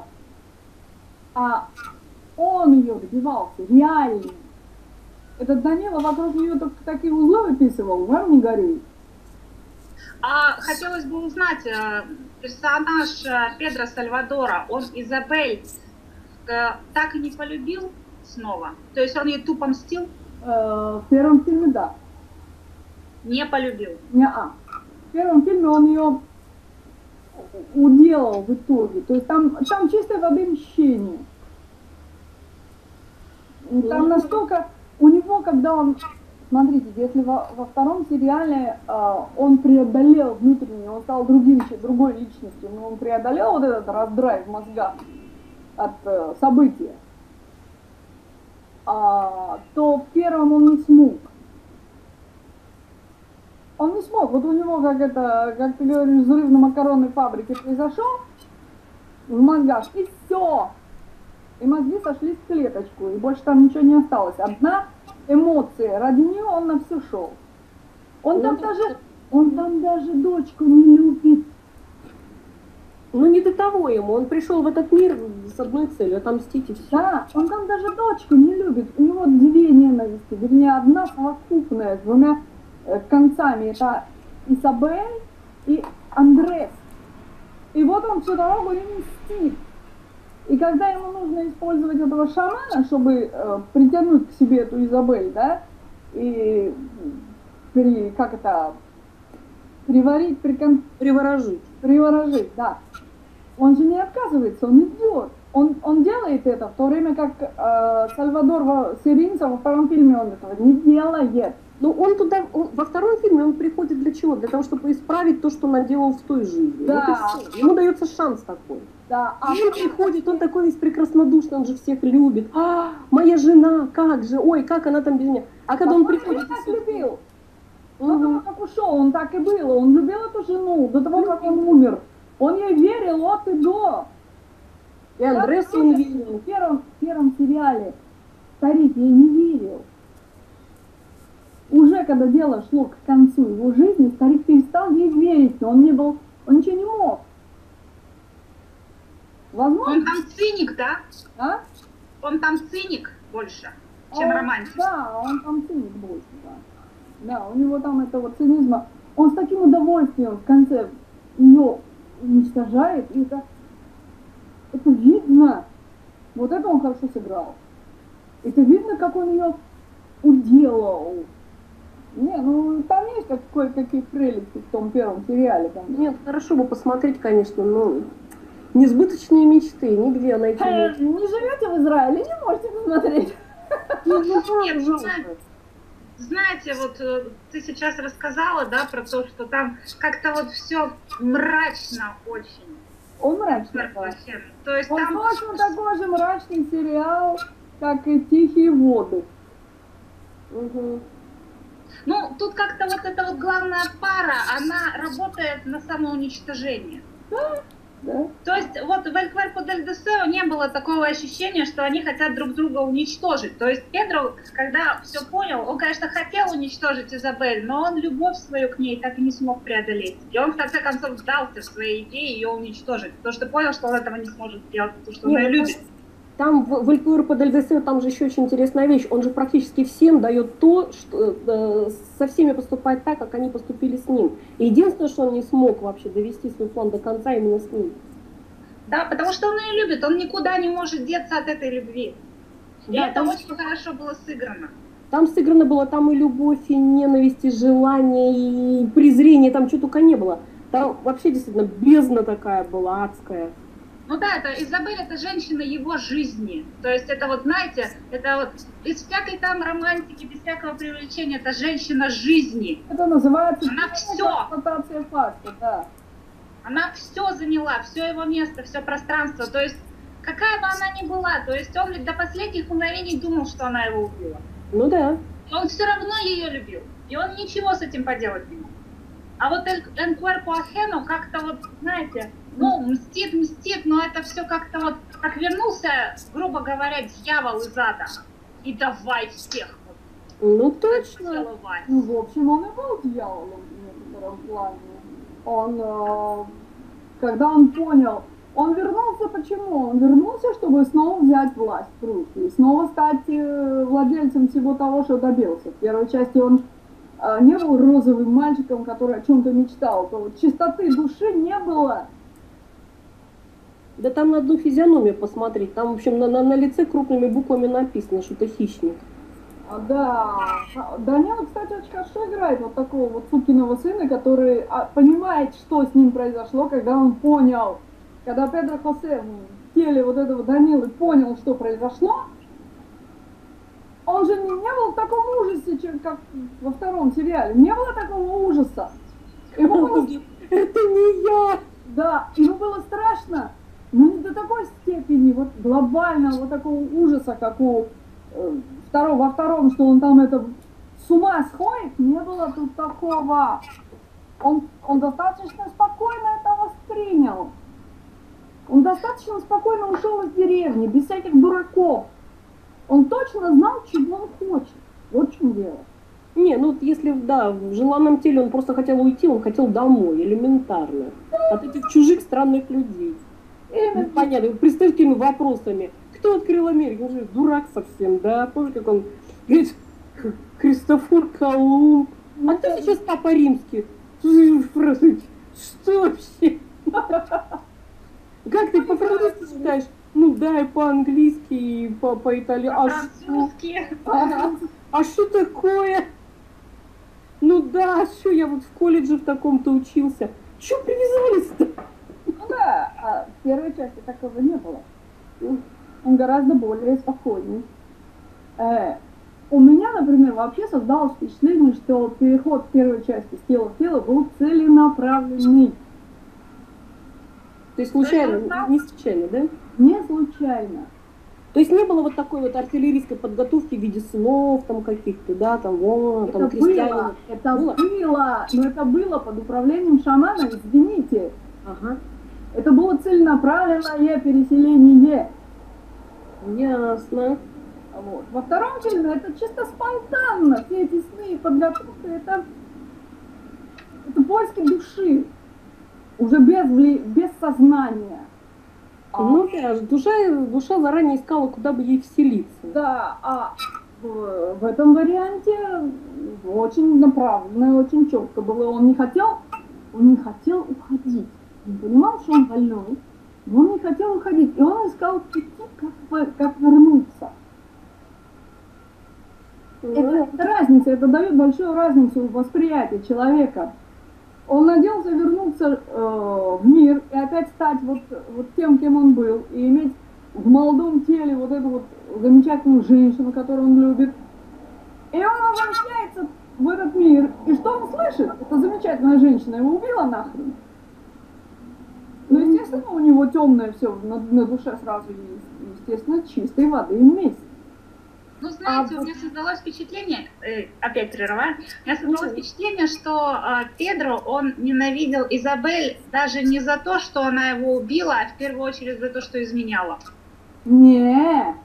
а он ее добивался, реальный. Этот Данила вокруг нее только такие узлы выписывал, мэр не горюй. А хотелось бы узнать, э, персонаж э, Педро Сальвадора, он Изабель э, так и не полюбил снова? То есть он ей тупо мстил? Э, в первом фильме, да. Не полюбил. Не-а. В первом фильме он ее уделал в итоге. То есть там, там чистой воды мщение. Там настолько... У него, когда он... Смотрите, если во, во втором сериале э, он преодолел внутренне, он стал другим, другой личностью, но он преодолел вот этот раздрай в мозгах от э, события, а, то в первом он не смог. Он не смог. Вот у него, как это, как ты говоришь, взрыв на макаронной фабрике произошел в мозгах, и все. И мозги сошлись в клеточку, и больше там ничего не осталось. Одна эмоция, ради нее он на все шел. Он, ну, там даже, он там даже дочку не любит. Ну не до того ему, он пришел в этот мир с одной целью, отомстить и все. Да, он там даже дочку не любит. У него две ненависти, вернее одна совокупная, с двумя э, концами. Это Изабель и Андрес. И вот он всю дорогу им мстит. И когда ему нужно использовать этого шамана, чтобы э, притянуть к себе эту Изабель, да, и при, как это, приварить, прикон... приворожить. Приворожить, да. Он же не отказывается, он идет. Он, он делает это, в то время как э, Сальвадор Сиринца во втором фильме он этого не делает. Ну, он туда, он, во втором фильме он приходит для чего? Для того, чтобы исправить то, что наделал в той жизни. Да. Вот и все. Ему дается шанс такой. Да. А он приходит, он такой весь прекраснодушный, он же всех любит. А, моя жена, как же, ой, как она там без меня. А когда а он приходит... Он так любил. До того, как ушел, он так и был. Он любил эту жену до того, как он умер. Он ей верил от и до. И Андрес он верил. В первом, в первом сериале старик ей не верил. Уже когда дело шло к концу его жизни, старик перестал ей верить, но он не был, он ничего не мог. Возможно... Он там циник, да? А? Он там циник больше, чем он, романтик. Да, он там циник больше, да. Да, у него там этого цинизма. Он с таким удовольствием в конце ее уничтожает, и это, это видно. Вот это он хорошо сыграл. Это видно, как он ее уделал. Не, ну там есть как, кое-какие прелести в том первом сериале. Там. Нет, хорошо бы посмотреть, конечно, но несбыточные мечты, нигде найти. Э, не живете в Израиле, не можете посмотреть. Нет, знаете, знаете, вот ты сейчас рассказала, да, про то, что там как-то вот все мрачно очень. Он мрачный, да. То есть он там... точно такой же мрачный сериал, как и «Тихие воды». Угу. Ну, тут как-то вот эта вот главная пара, она работает на самоуничтожение. Да, да. То есть вот в «Эль Куэрпо дель Десео» не было такого ощущения, что они хотят друг друга уничтожить. То есть Педро, когда все понял, он, конечно, хотел уничтожить Изабель, но он любовь свою к ней так и не смог преодолеть. И он, в конце концов, сдался в своей идее ее уничтожить, потому что понял, что он этого не сможет сделать, потому что он ее любит. Там в «Эль Куэрпо дель Десео» там же еще очень интересная вещь. Он же практически всем дает то, что э, со всеми поступает так, как они поступили с ним. И единственное, что он не смог вообще довести свой план до конца именно с ним. Да, потому что он ее любит, он никуда не может деться от этой любви. И да, это там, очень хорошо было сыграно. Там сыграно было, там и любовь, и ненависть, и желание, и презрение, там что только не было. Там вообще действительно бездна такая была, адская. Ну да, это Изабель, это женщина его жизни. То есть это вот, знаете, это вот без всякой там романтики, без всякого привлечения, это женщина жизни. Это называется она все. Констатация факта, да. Она все заняла, все его место, все пространство. То есть какая бы она ни была, то есть он ведь до последних мгновений думал, что она его убила. Ну да. И он все равно ее любил. И он ничего с этим поделать не мог. А вот «Эль Куэрпо Ахено» как-то вот, знаете, ну, мстит, мстит, но это все как-то вот, как вернулся, грубо говоря, дьявол из ада. И давай всех вот. Ну, точно. Целовать. Ну, в общем, он и был дьяволом в некотором плане. Он, э, когда он понял, он вернулся почему? Он вернулся, чтобы снова взять власть в руки, и снова стать э, владельцем всего того, что добился. В первой части он э, не был розовым мальчиком, который о чем-то мечтал, то вот чистоты души не было. Да там на одну физиономию посмотреть, там, в общем, на, на, на лице крупными буквами написано, что это хищник. А, да, Данила, кстати, очень хорошо играет вот такого вот сукиного сына, который а, понимает, что с ним произошло, когда он понял, когда Педро Хосе в теле вот этого Данилы понял, что произошло, Он же не, не был в таком ужасе, чем как во втором сериале. Не было такого ужаса. Ему было, Это не я! да, ему было страшно, но не до такой степени вот глобального вот такого ужаса, как у э, второго, во втором, что он там это с ума сходит, не было тут такого. Он, он достаточно спокойно это воспринял. Он достаточно спокойно ушел из деревни, без всяких дураков. Он точно знал, чего он хочет. Вот в чем дело. Не, ну вот если, да, в желанном теле он просто хотел уйти, он хотел домой, элементарно. От этих чужих странных людей. Ну, понятно, вот представь такими вопросами. Кто открыл Америку? Он же дурак совсем, да? Помнишь, как он говорит, Христофор Колумб. А ты сейчас Папа Римский. Что вообще? Как ты по-французски читаешь? Ну да, и по-английски, и по-итальянски. По-французски. А что такое? Ну да, а что я вот в колледже в таком-то учился. Чё привязались-то? Ну да, а в первой части такого не было. Он гораздо более спокойный. Э, у меня, например, вообще создалось впечатление, что переход в первой части с тела в тело был целенаправленный. То есть случайно, не случайно, да? Не случайно. То есть не было вот такой вот артиллерийской подготовки в виде снов там каких-то, да, там, вон, там, Это крестьянин. было, это Было? было, но это было под управлением шамана, извините. Ага, Это было целенаправленное переселение. ясно. Вот. Во втором фильме это чисто спонтанно. Все эти сны и подготовка, это, это поиски души. Уже без, вли- без сознания. А, Ну да, душа, душа заранее искала, куда бы ей вселиться. да, а в, в этом варианте очень направленно, очень четко было. Он не хотел, он не хотел уходить. Он понимал, что он больной, но он не хотел уходить. И он искал пути, как, вы- как вернуться. Это, это разница, это дает большую разницу в восприятии человека. Он надеялся вернуться э, в мир и опять стать вот, вот тем, кем он был, и иметь в молодом теле вот эту вот замечательную женщину, которую он любит. И он возвращается в этот мир, и что он слышит? Эта замечательная женщина его убила нахрен. Ну, естественно, у него темное все на, на душе сразу есть, естественно, чистой воды месть. Ну, знаете, А у меня создалось впечатление, э, опять прерываю, у меня создалось впечатление, что э, Педро, он ненавидел Изабель даже не за то, что она его убила, а в первую очередь за то, что изменяла. Не,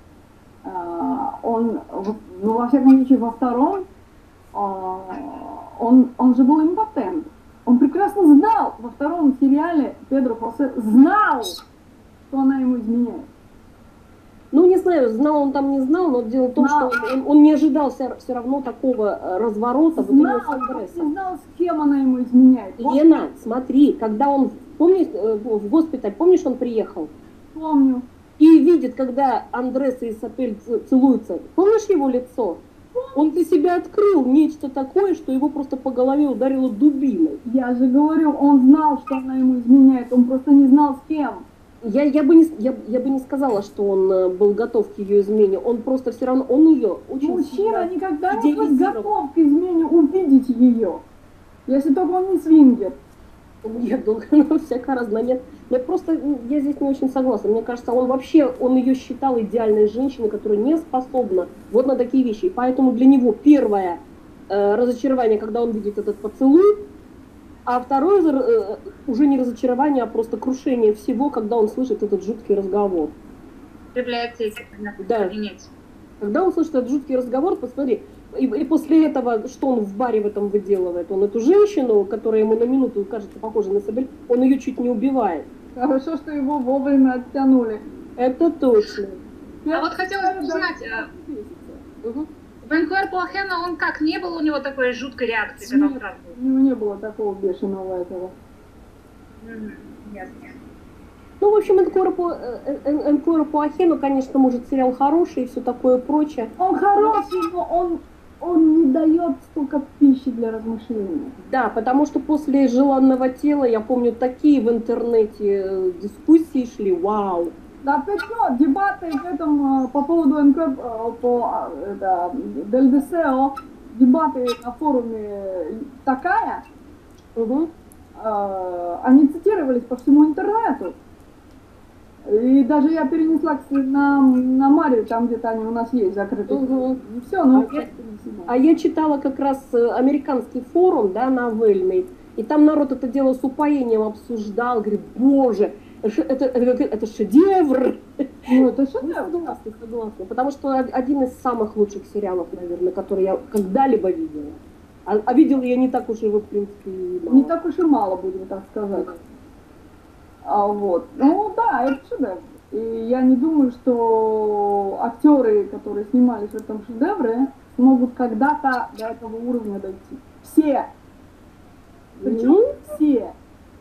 а, он, в- ну, во всяком случае, во втором, а, он, он же был импотент. Он прекрасно знал, во втором сериале Педро Хосе знал, что она ему изменяет. Ну, не знаю, знал он там, не знал, но дело в том, Знал. что он, он не ожидал все, равно такого э, разворота вот именно Знал, с он не Андресом. знал, с кем она ему изменяет. Вот Лена, смотри, когда он, помнишь, э, в госпиталь, помнишь, он приехал? помню. И видит, когда Андрес и Исабель ц- целуются. Помнишь его лицо? Он для себя открыл нечто такое, что его просто по голове ударило дубиной. Я же говорю, он знал, что она ему изменяет, он просто не знал, с кем. Я, я, бы не, с- я, я бы не сказала, что он э, был готов к ее измене. Он просто все равно, он ее очень Мужчина сильно никогда не будет идеализировал. готов к измене увидеть ее. Если только он не свингер. Нет, ну, всяко разно. Нет, я просто, я здесь не очень согласна. Мне кажется, он вообще, он ее считал идеальной женщиной, которая не способна вот на такие вещи. И поэтому для него первое э, разочарование, когда он видит этот поцелуй, а второе э, уже не разочарование, а просто крушение всего, когда он слышит этот жуткий разговор. В библиотеке, в Да. кабинете. Когда он слышит этот жуткий разговор, посмотри, и, и после этого, что он в баре в этом выделывает? Он эту женщину, которая ему на минуту кажется похожа на Изабель, он ее чуть не убивает. Хорошо, что его вовремя оттянули. Это точно. А вот хотелось узнать, э, Угу. Бенкуэр Пуахена, он как, не было у него такой жуткой реакции, когда он Нет, сразу? у него не было такого бешеного этого. Мгм, ясно. Ну, в общем, Энкуэро Пуахену, конечно, может, сериал хороший и все такое прочее. Он хороший, но он, он не дает столько пищи для размышления. Да, потому что после «Желанного тела», я помню, такие в интернете э, дискуссии шли, вау. Да ты что, дебаты к этому, по поводу эн ка, э, по э, это, ДЛДСО, дебаты на форуме такая, Угу. э, они цитировались по всему интернету. И даже я перенесла кстати, на, на Марию, там где-то они у нас есть закрытые. Угу. И все, но А я, а я читала как раз э, американский форум, да, на Вельме, и там народ это дело с упоением обсуждал, говорит, боже, это, это, это, это шедевр. Ну, это Ну, шедевр. согласна, согласна. Потому что один из самых лучших сериалов, наверное, который я когда-либо видела. А, а видела я не так уж его, в принципе, и мало. Не так уж и мало, будем так сказать. А, вот. Ну да, это шедевр. И я не думаю, что актеры, которые снимались в этом шедевре, смогут когда-то до этого уровня дойти. Все. Причем Ну, все.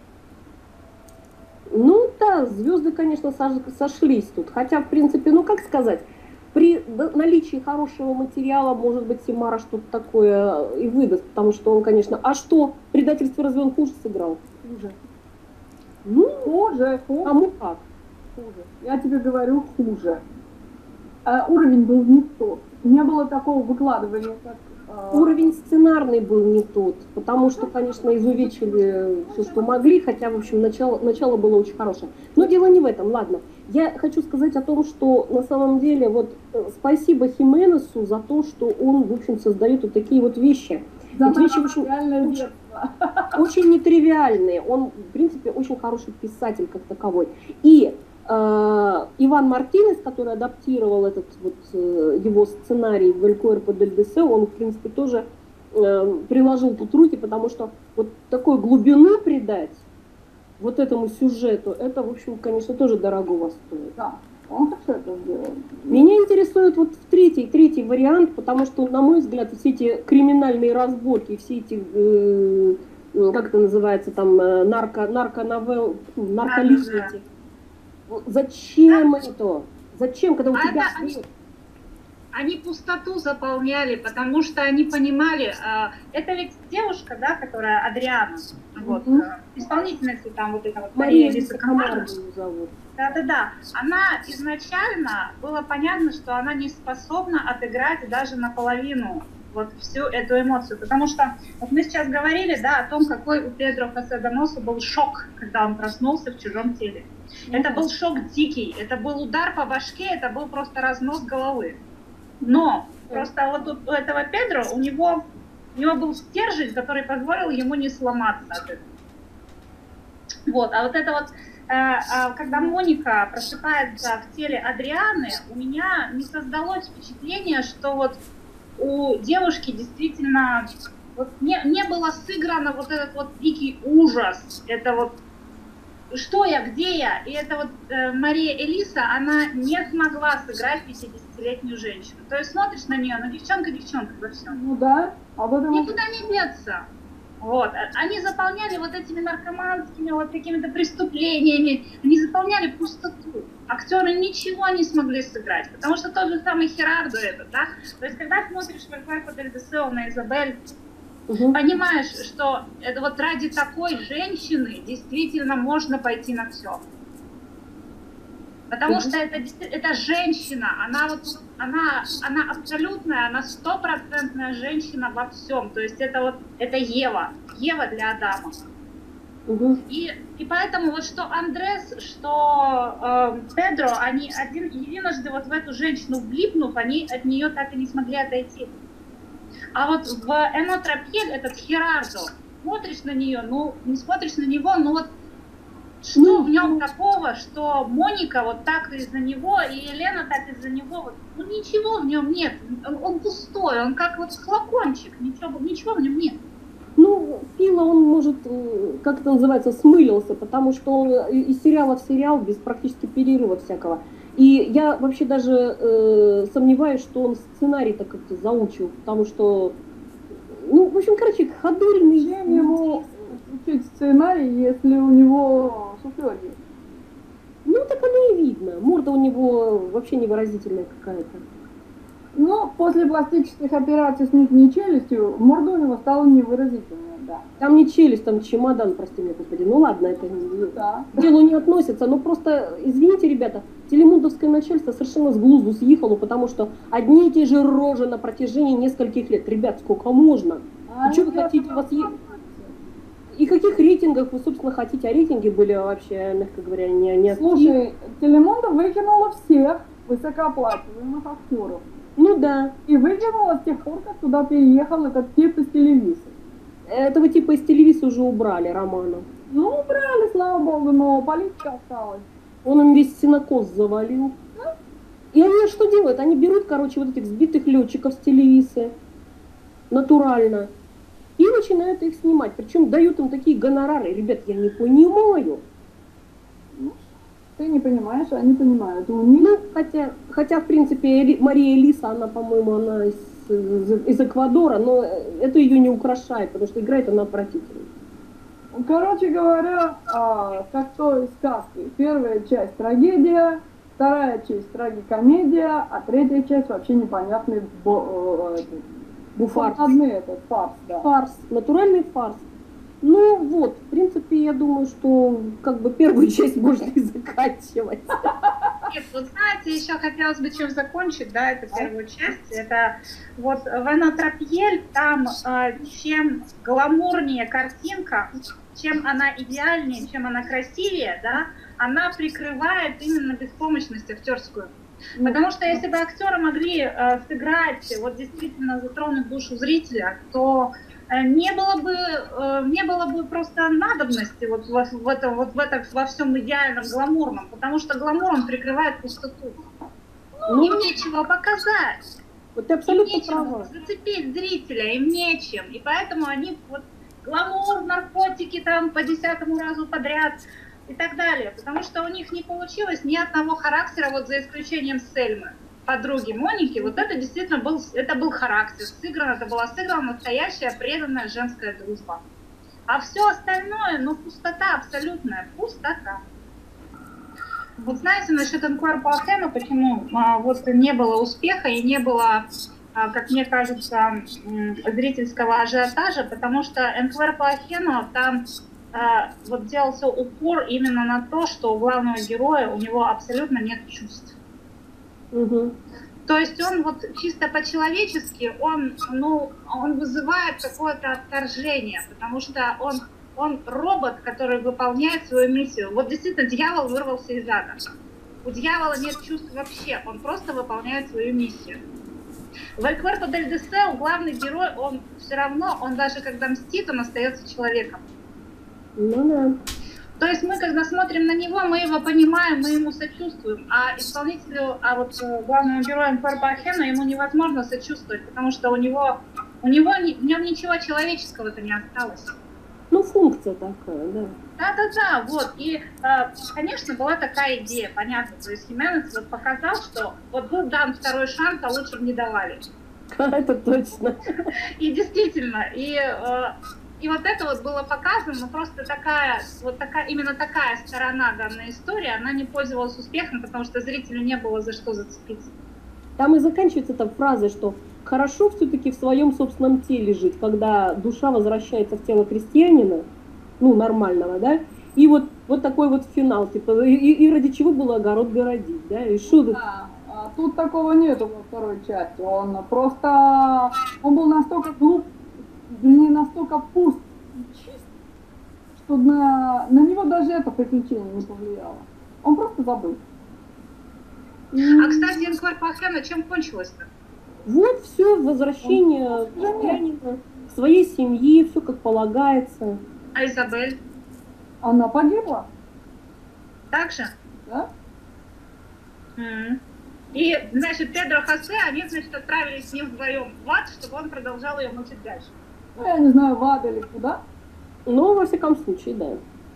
ну да, звезды, конечно, сош- сошлись тут. Хотя, в принципе, ну как сказать, при д- наличии хорошего материала, может быть, Симара что-то такое и выдаст, потому что он, конечно... А что, предательство разве он хуже сыграл? Хуже. Ну, Хуже, хуже, кому как. хуже. Я тебе говорю, хуже. А уровень был не тот. Не было такого выкладывания, как... а, Уровень сценарный был не тот, потому что, конечно, изувечили все, что могли, хотя, в общем, начало, начало было очень хорошее. Но дело не в этом, ладно. Я хочу сказать о том, что на самом деле вот э, спасибо Хименесу за то, что он, в общем, создает вот такие вот вещи. за Ведь вещи очень, реальное очень, детство. очень нетривиальные. Он, в принципе, очень хороший писатель как таковой. И э, Иван Мартинес, который адаптировал этот вот э, его сценарий в «El cuerpo del deseo», он, в принципе, тоже э, приложил тут руки, потому что вот такой глубину придать вот этому сюжету, это, в общем, конечно, тоже дорогого стоит. Да, он хорошо это сделал. Меня интересует вот в третий, третий вариант, потому что, на мой взгляд, все эти криминальные разборки, все эти, э, как это называется, там, э, нарко, нарко-новелл, нарколиги эти. Вот зачем это? Зачем, когда у А тебя... это они- Они пустоту заполняли, потому что они понимали, э, это ведь девушка, да, которая Адриана, вот, Мгм. э, исполнительница там вот эта вот Мария Мария Лиса Лисакомарова. Комарова ее зовут. Да-да-да. Она изначально, было понятно, что она не способна отыграть даже наполовину вот всю эту эмоцию. Потому что вот мы сейчас говорили, да, о том, какой у Педро Хосе Доносо был шок, когда он проснулся в чужом теле. Это был шок дикий, это был удар по башке, это был просто разнос головы. Но просто вот тут у этого Педро, у него, у него был стержень, который позволил ему не сломаться от этого. Вот, а вот это вот, э, э, когда Моника просыпается в теле Адрианы, у меня не создалось впечатление, что вот у девушки действительно вот не, не было сыграно вот этот вот дикий ужас, это вот что я, где я, и это вот э, Мария Элиса, она не смогла сыграть пятидесятилетнюю женщину. То есть смотришь на нее, ну девчонка, девчонка во всем. Ну да, а в этом... Никуда не деться. Вот. Они заполняли вот этими наркоманскими вот какими-то преступлениями, они заполняли пустоту. Актеры ничего не смогли сыграть, потому что тот же самый Херардо этот, да? То есть когда смотришь в «El cuerpo del deseo» на Изабель, Угу. понимаешь, что это вот ради такой женщины действительно можно пойти на все. Потому что это, это женщина, она вот, она, она абсолютная, она стопроцентная женщина во всем. То есть это вот, это Ева, Ева для Адама. Угу. И, и поэтому вот что Андрес, что э, Педро, они один, единожды вот в эту женщину влипнув, они от нее так и не смогли отойти. А вот в Энотропель этот Херардо, смотришь на нее, ну, не смотришь на него, ну вот что Ну, в нем такого, что Моника вот так из-за него, и Елена так из-за него, вот, ну ничего в нем нет, он, он пустой, он как вот флакончик, ничего, ничего в нем нет. Ну, Пила, он, может, э, как это называется, смылился, потому что он из сериала в сериал без практически перерыва всякого. И я вообще даже э, сомневаюсь, что он сценарий-то как-то заучил, потому что, ну, в общем, короче, ходульный. Зачем ему учить сценарий, если у него суфлер есть? Ну, так оно и видно. Морда у него вообще невыразительная какая-то. Но после пластических операций с нижней челюстью морда у него стала невыразительная, Да. Там не челюсть, там чемодан, прости меня, господи. Ну ладно, это не- Да. к делу не относится. Но просто, извините, ребята, телемундовское начальство совершенно с глузду съехало, потому что одни и те же рожи на протяжении нескольких лет. Ребят, сколько можно? А И что вы они хотите, у вас е- И каких рейтингах вы, собственно, хотите? А рейтинги были вообще, мягко говоря, не, не Слушай, Телемунда выкинула всех высокооплачиваемых актеров. Ну да. И выкинула с тех пор, как туда переехал этот тип из телевизора. Этого типа из телевизора уже убрали, Романа. Ну, убрали, слава богу, но политика осталась. Он им весь синокос завалил. И они что делают? Они берут, короче, вот этих сбитых летчиков с телевизора натурально и начинают их снимать. Причем дают им такие гонорары. Ребят, я не понимаю. Ты не понимаешь, а они понимают. У них... Ну, хотя, хотя, в принципе, Эли- Мария Лиса, она, по-моему, она из, из, из Эквадора, но это ее не украшает, потому что играет она отвратительно. Короче говоря, а, как то из сказки. Первая часть трагедия, вторая часть трагикомедия, а третья часть вообще непонятный бо- э, этот, Буфарс. буфонадный этот фарс, да. Фарс, натуральный фарс. Ну вот, в принципе, я думаю, что как бы первую часть можно и заканчивать. Нет, вот знаете, еще хотелось бы чем закончить, да, эту первую часть. Это вот Вано Трапьель, там э, чем гламурнее картинка, чем она идеальнее, чем она красивее, да, она прикрывает именно беспомощность актерскую. Потому что если бы актеры могли э, сыграть, вот действительно затронуть душу зрителя, то э, не было бы, э, не было бы просто надобности вот в, в этом, вот в этом, во всем идеальном гламурном, потому что гламур он прикрывает пустоту. Ну, им нечего показать, Вот ты им абсолютно нечем права. зацепить зрителя, им нечем, и поэтому они вот гламур, наркотики там по десятому разу подряд и так далее, потому что у них не получилось ни одного характера, вот за исключением Сельмы, подруги Моники, вот это действительно был, это был характер, сыграно, это была сыграна настоящая преданная женская дружба. А все остальное, ну, пустота абсолютная, пустота. Вот знаете, насчет Энквер Палахена, почему а, вот не было успеха и не было, а, как мне кажется, м, зрительского ажиотажа, потому что Энквер Палахену там а, вот делался упор именно на то, что у главного героя у него абсолютно нет чувств. Угу. То есть он вот чисто по-человечески, он, ну, он вызывает какое-то отторжение, потому что он, он робот, который выполняет свою миссию. Вот действительно, дьявол вырвался из ада. У дьявола нет чувств вообще, он просто выполняет свою миссию. В «Эль Куэрпо дель Десео» главный герой, он все равно, он даже когда мстит, он остается человеком. Ну да. То есть мы, когда смотрим на него, мы его понимаем, мы ему сочувствуем, а исполнителю, а вот э, главному герою Энквер Палахену ему невозможно сочувствовать, потому что у него, у него ни- в нем ничего человеческого-то не осталось. Ну, функция такая, да. Да-да-да, вот, и, э, конечно, была такая идея, понятно, то есть Хименес вот показал, что вот был дан второй шанс, а лучше бы не давали. Это точно. И действительно, и, э, и вот это вот было показано, но просто такая, вот такая, именно такая сторона данной истории, она не пользовалась успехом, потому что зрителю не было за что зацепиться. Там и заканчивается эта фраза, что хорошо все-таки в своем собственном теле жить, когда душа возвращается в тело крестьянина, ну, нормального, да, и вот, вот такой вот финал, типа, и, и ради чего было огород городить, да, и что тут? Да, а тут такого нету во второй части. Он просто, он был настолько глуп, не настолько пуст и чист, что на, на него даже это приключение не повлияло. Он просто забыл. А, кстати, Энквер Палахена чем кончилось-то? Вот все, возвращение крестьянина к своей семье, все как полагается. А Изабель? Она погибла, Так же? да? М. И, значит, Педро Хосе, они, значит, отправились с ним вдвоем в ад, чтобы он продолжал ее мучить дальше. Ну, я не знаю, в ад или куда. Но, во всяком случае, да.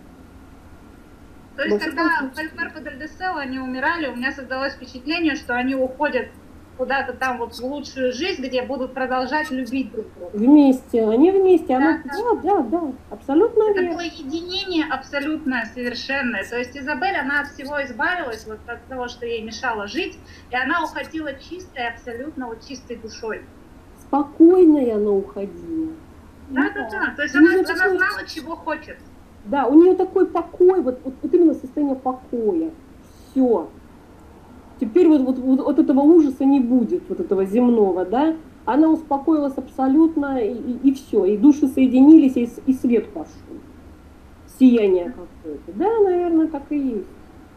То есть, Во когда всяком в «Эль Куэрпо дель Десео» они умирали, у меня создалось впечатление, что они уходят куда-то там вот в лучшую жизнь, где будут продолжать любить друг друга. Вместе, они вместе, она, Да, да, да, да, абсолютно Это верно. было единение абсолютное, совершенное. То есть Изабель, она от всего избавилась, вот от того, что ей мешало жить, и она уходила чистой, абсолютно вот чистой душой. Спокойная она уходила. Да, да, Да, то есть У она, нее она такой- знала, чего хочет. Да, у нее такой покой, вот, вот, вот именно состояние покоя. Все. Теперь вот, вот, вот, вот этого ужаса не будет, вот этого земного, да? Она успокоилась абсолютно, и, и, и все. И души соединились, и, с- и свет пошел. Сияние какое-то. Да, наверное, так и есть.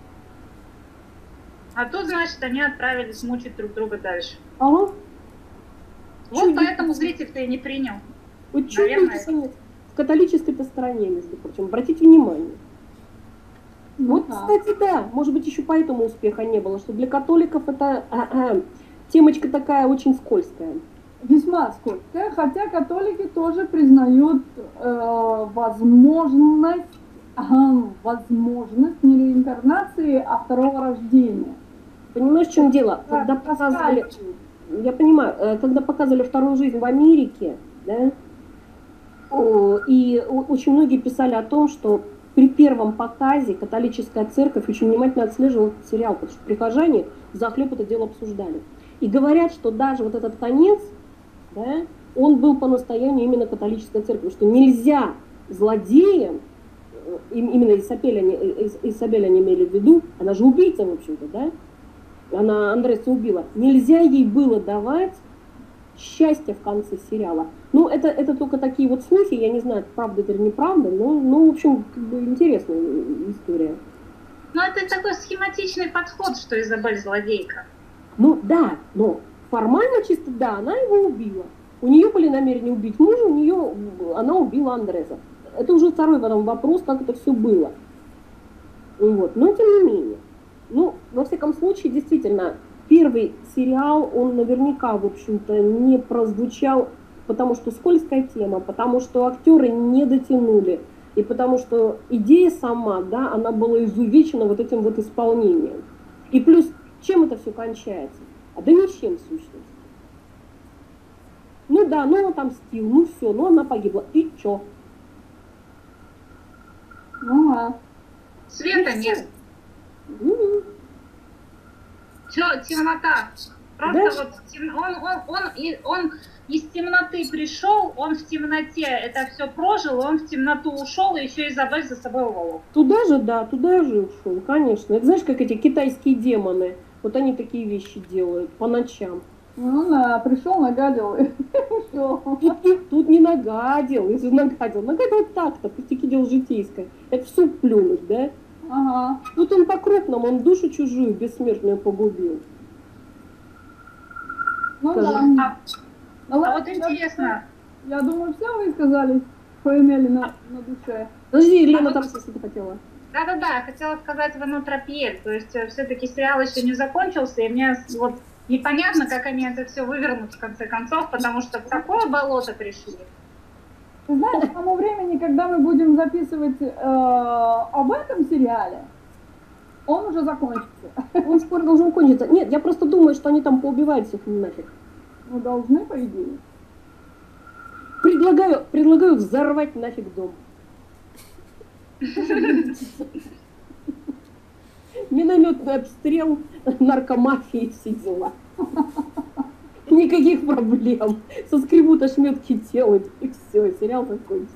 А тут, значит, они отправились мучить друг друга дальше. Ага. Вот Чудо. поэтому зритель-то и не принял. Вот чудо Наверное. конец. В католической-то стране, между прочим. Обратите внимание. Ну Вот, да. кстати, да, может быть, еще поэтому успеха не было, что для католиков это а-а, темочка такая очень скользкая. Весьма скользкая, хотя католики тоже признают э, возможность, ага, возможность не реинкарнации, а второго рождения. Понимаешь, в чем дело? Да, Когда показывали, рассказывают. я понимаю, э, когда показывали вторую жизнь в Америке, да, о, и о- очень многие писали о том, что при первом показе католическая церковь очень внимательно отслеживала этот сериал, потому что прихожане захлеб это дело обсуждали. И говорят, что даже вот этот конец, да, он был по настоянию именно католической церкви, что нельзя злодеям, э, им- именно Изабель они, э, Из- Изабель они имели в виду, она же убийца, в общем-то, да, она Андреса убила, нельзя ей было давать счастье в конце сериала. Ну, это, это только такие вот слухи, я не знаю, правда это или неправда, но, ну, в общем, как бы интересная история. Ну, это такой схематичный подход, что Изабель злодейка. Ну, да, но формально чисто, да, она его убила. У нее были намерения убить мужа, у нее, она убила Андреса. Это уже второй потом вопрос, как это все было. Вот. Но тем не менее. Ну, во всяком случае, действительно, первый сериал, он наверняка, в общем-то, не прозвучал, потому что скользкая тема, потому что актеры не дотянули, и потому что идея сама, да, она была изувечена вот этим вот исполнением. И плюс, чем это все кончается? А да ничем, в сущности. Ну да, ну он отомстил, ну все, ну она погибла. И чё? Ну да. Света Ну, нет. всё. Мгм. Все, темнота. Просто Да? вот тем- он, он, он, и- он из темноты пришел, он в темноте это все прожил, он в темноту ушел, и еще Изабель за собой уволок. Туда же, да, туда же ушел, конечно. Это знаешь, как эти китайские демоны. Вот они такие вещи делают по ночам. Ну да, пришел, нагадил и ушел. Тут, не- тут не нагадил, если нагадил. Нагадил так-то, пустяки дело житейское. Это в суп плюнуть, да? Ага. Тут он по-крупному, он душу чужую бессмертную погубил. Ну Скажи. да. А, Ну а ладно, вот я- интересно, Я думаю, все высказались, что имели на, на душе. Подожди, Лена А там вот- что-то хотела. да-да-да, я хотела сказать Вану Тропьель, то есть все-таки сериал еще не закончился, и мне с- вот непонятно, как они это все вывернут в конце концов, потому что в такое болото пришли. Ты знаешь, к тому времени, когда мы будем записывать э, об этом сериале, он уже закончится. Он скоро должен кончиться. Нет, я просто думаю, что они там поубивают всех нафиг. Мы должны, по идее. Предлагаю, предлагаю взорвать нафиг дом. Минометный обстрел, наркомафии, все дела. Никаких проблем. Соскребут ошметки тела, и все, сериал закончится.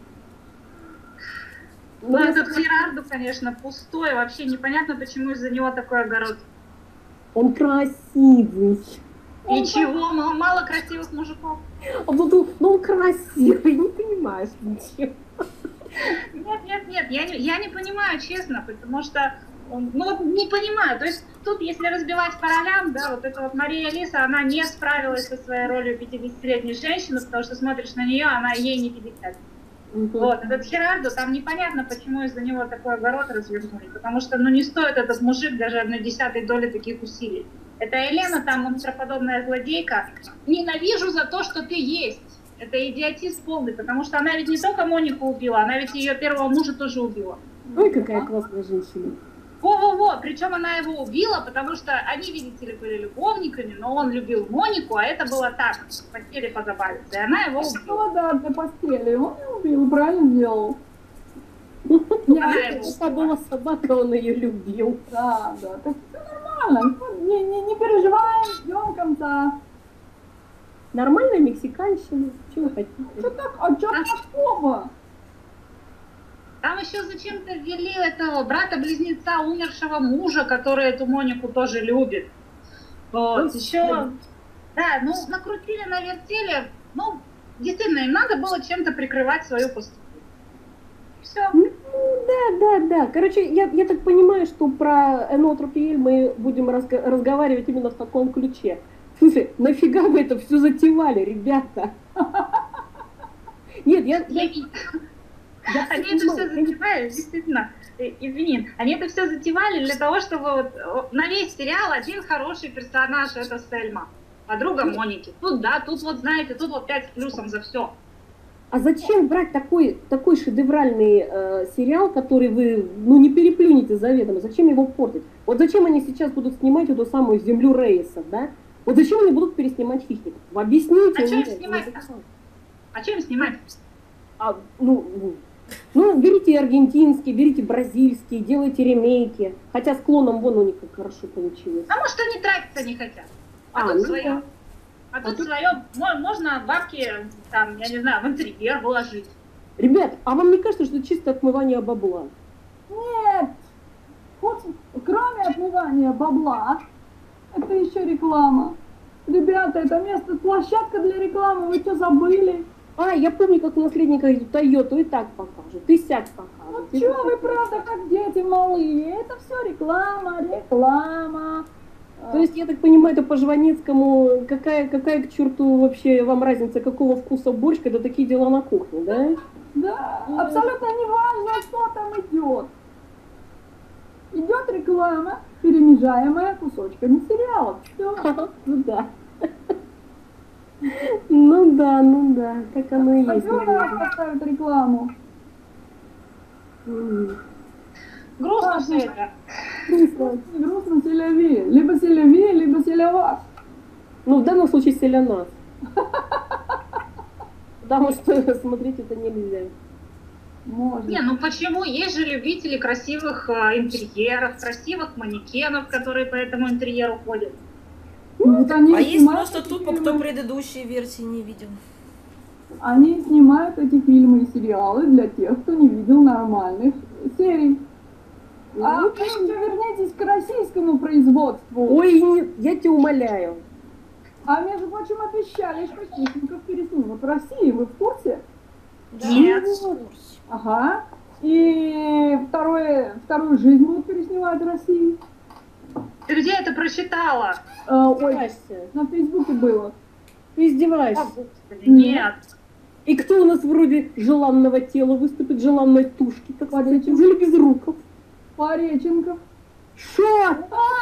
Ну, этот Херарду, конечно, пустой, вообще непонятно, почему из-за него такой огород. Он красивый. И чего, мало, мало красивых мужиков. А вот он- ну он красивый, не понимаешь ничего. Нет, нет, нет, я не, я не понимаю, честно, потому что, ну вот не понимаю, то есть тут, если разбивать по ролям, да, вот эта вот Мария Лиса, она не справилась со своей ролью пятидесятилетней женщины, потому что смотришь на нее, она ей не пятьдесят. Вот, этот Херардо, там непонятно, почему из-за него такой огород развернули, потому что, ну, не стоит этот мужик даже одной десятой доли таких усилий. Это Елена, там, монстроподобная злодейка. Ненавижу за то, что ты есть. Это идиотизм полный, потому что она ведь не только Монику убила, она ведь ее первого мужа тоже убила. Ой, какая классная женщина. Во-во-во, причем она его убила, потому что они, видите ли, были любовниками, но он любил Монику, а это было так, в постели позабавиться, и она его убила. Ну да, для постели. Он не убил, правильно сделал. Она Я, его Это была собака, он ее любил. да, да, так все нормально. Не, не, не переживаем, ждем конца. Нормальная мексиканщина. Чего вы хотите? Что так, а что еще зачем-то ввели этого брата-близнеца умершего мужа, который эту Монику тоже любит. Вот, еще, да, ну, накрутили, навертели, ну, действительно, им надо было чем-то прикрывать свою пустоту. Все. Ну, да, да, да. Короче, я, я так понимаю, что про Энотропиэль мы будем разго- разговаривать именно в таком ключе. В смысле, нафига вы это все затевали, ребята? Нет, я... я... Я они это все затевали, действительно, извини, они это все затевали для того, чтобы вот на весь сериал один хороший персонаж — это Сельма, подруга Моники. Тут, да, тут вот, знаете, тут вот пять с плюсом за все. А зачем брать такой, такой шедевральный э, сериал, который вы, ну, не переплюнете заведомо? Зачем его портить? Вот зачем они сейчас будут снимать эту самую «Землю Рейсов», да? Вот зачем они будут переснимать «Хищников»? Объясните. А что им снимать-то? А что им снимать? А, ну, ну, берите аргентинские, берите бразильские, делайте ремейки. Хотя с клоном вон у них как хорошо получилось. А может, они тратиться не хотят? А, А, тут ну свое. да. А, А тут тут- свое. Мо- Можно бабки, там, я не знаю, в интерьер вложить. Ребят, а вам не кажется, что это чисто отмывание бабла? Нет! Хоть, кроме отмывания бабла, это еще реклама. Ребята, это место, площадка для рекламы, вы что забыли? А, я помню, как у наследника Тойоту и так покажут, и сяк Ну покажут. что вы, правда, как дети малые? Это все реклама, реклама. То есть, я так понимаю, это по Жванецкому, какая, какая к черту вообще вам разница, какого вкуса борщ, когда такие дела на кухне, да? Да, абсолютно не важно, что там идет. Идет реклама, перемежаемая кусочками сериалов. Все. Ну да. Ну да, ну да, так оно и есть. Пойдем раз поставить рекламу. М. Грустно А, все это. Грустно. Грустно селяви. Либо селяви, либо селяваш. Ну, в данном случае селянас. Потому что смотреть это нельзя. Можно. Не, ну почему? Есть же любители красивых э, интерьеров, красивых манекенов, которые по этому интерьеру ходят. Ну, вот они А есть снимают просто эти тупо, фильмы. кто предыдущие версии не видел. Они снимают эти фильмы и сериалы для тех, кто не видел нормальных серий. А вы лучше вернитесь к российскому производству. Ой, нет, я тебя умоляю. А между прочим, обещали, что Хищников переснимут в России. Вы в курсе? Нет. в курсе. Ага. И второе, вторую жизнь будут переснимать в России. Ты где это прочитала? Э, ой, Издеваешься. на Фейсбуке было. Ты издеваешься. О, Господи, нет. И кто у нас вроде желанного тела выступит, желанной тушки, так сказать, Пореченков. уже без руков? Пореченков. Шо?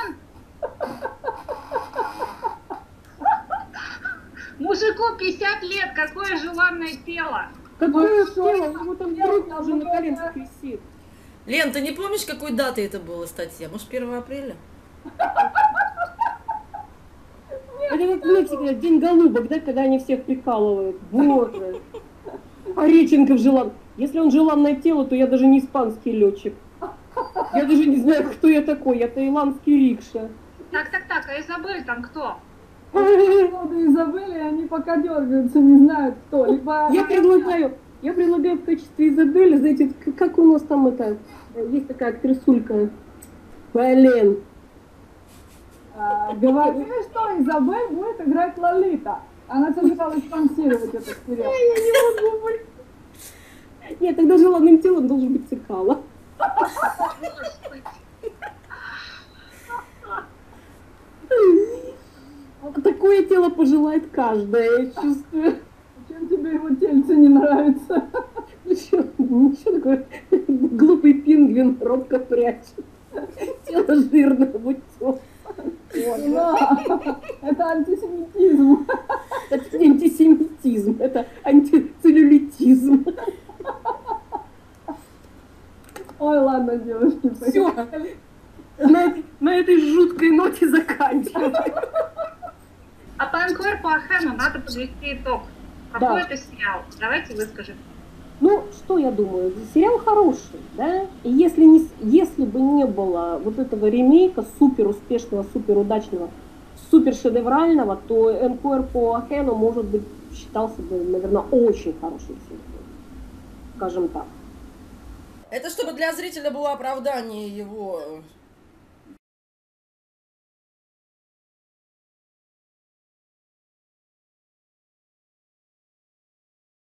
Мужику пятьдесят лет, какое желанное тело. Какое Ну, шо? тело? У него там Тело грудь уже на такое. коленках висит. Лен, ты не помнишь, какой датой это была статья? Может, первого апреля? Это как в Мексике, День голубок, да, когда они всех прикалывают. Боже. Пореченков желан. Если он желанное тело, то я даже не испанский летчик. Я даже не знаю, кто я такой. Я таиландский рикша. Так, так, так, а Изабель там кто? Воду и забыли, они пока дергаются, не знают кто. Либо Я предлагаю, я предлагаю в качестве Изабели, знаете, к- как у нас там это, э, есть такая актрисулька, блин, а, говорили, что Изабель будет играть Лолита. Она собиралась спонсировать этот сериал. я не могу больше. Нет, тогда желанным телом должен быть Цикало. Такое тело пожелает каждая, я чувствую. Чем тебе его тельце не нравится? Ничего, ничего такое, глупый пингвин робко прячет. Тело жирное, будь то. Да, это антисемитизм. Это не антисемитизм, это антицеллюлитизм. Ой, ладно, девушки, Все, на, этой- на этой жуткой ноте заканчиваем. А по НКР по Ахену надо подвести итог. Какой Да. это сериал? Давайте выскажем. Ну, что я думаю, сериал хороший, да? И если, не, с- если бы не было вот этого ремейка супер успешного, супер удачного, супер шедеврального, то НКР по Ахену, может быть, считался бы, наверное, очень хорошим сериалом. Скажем так. Это чтобы для зрителя было оправдание его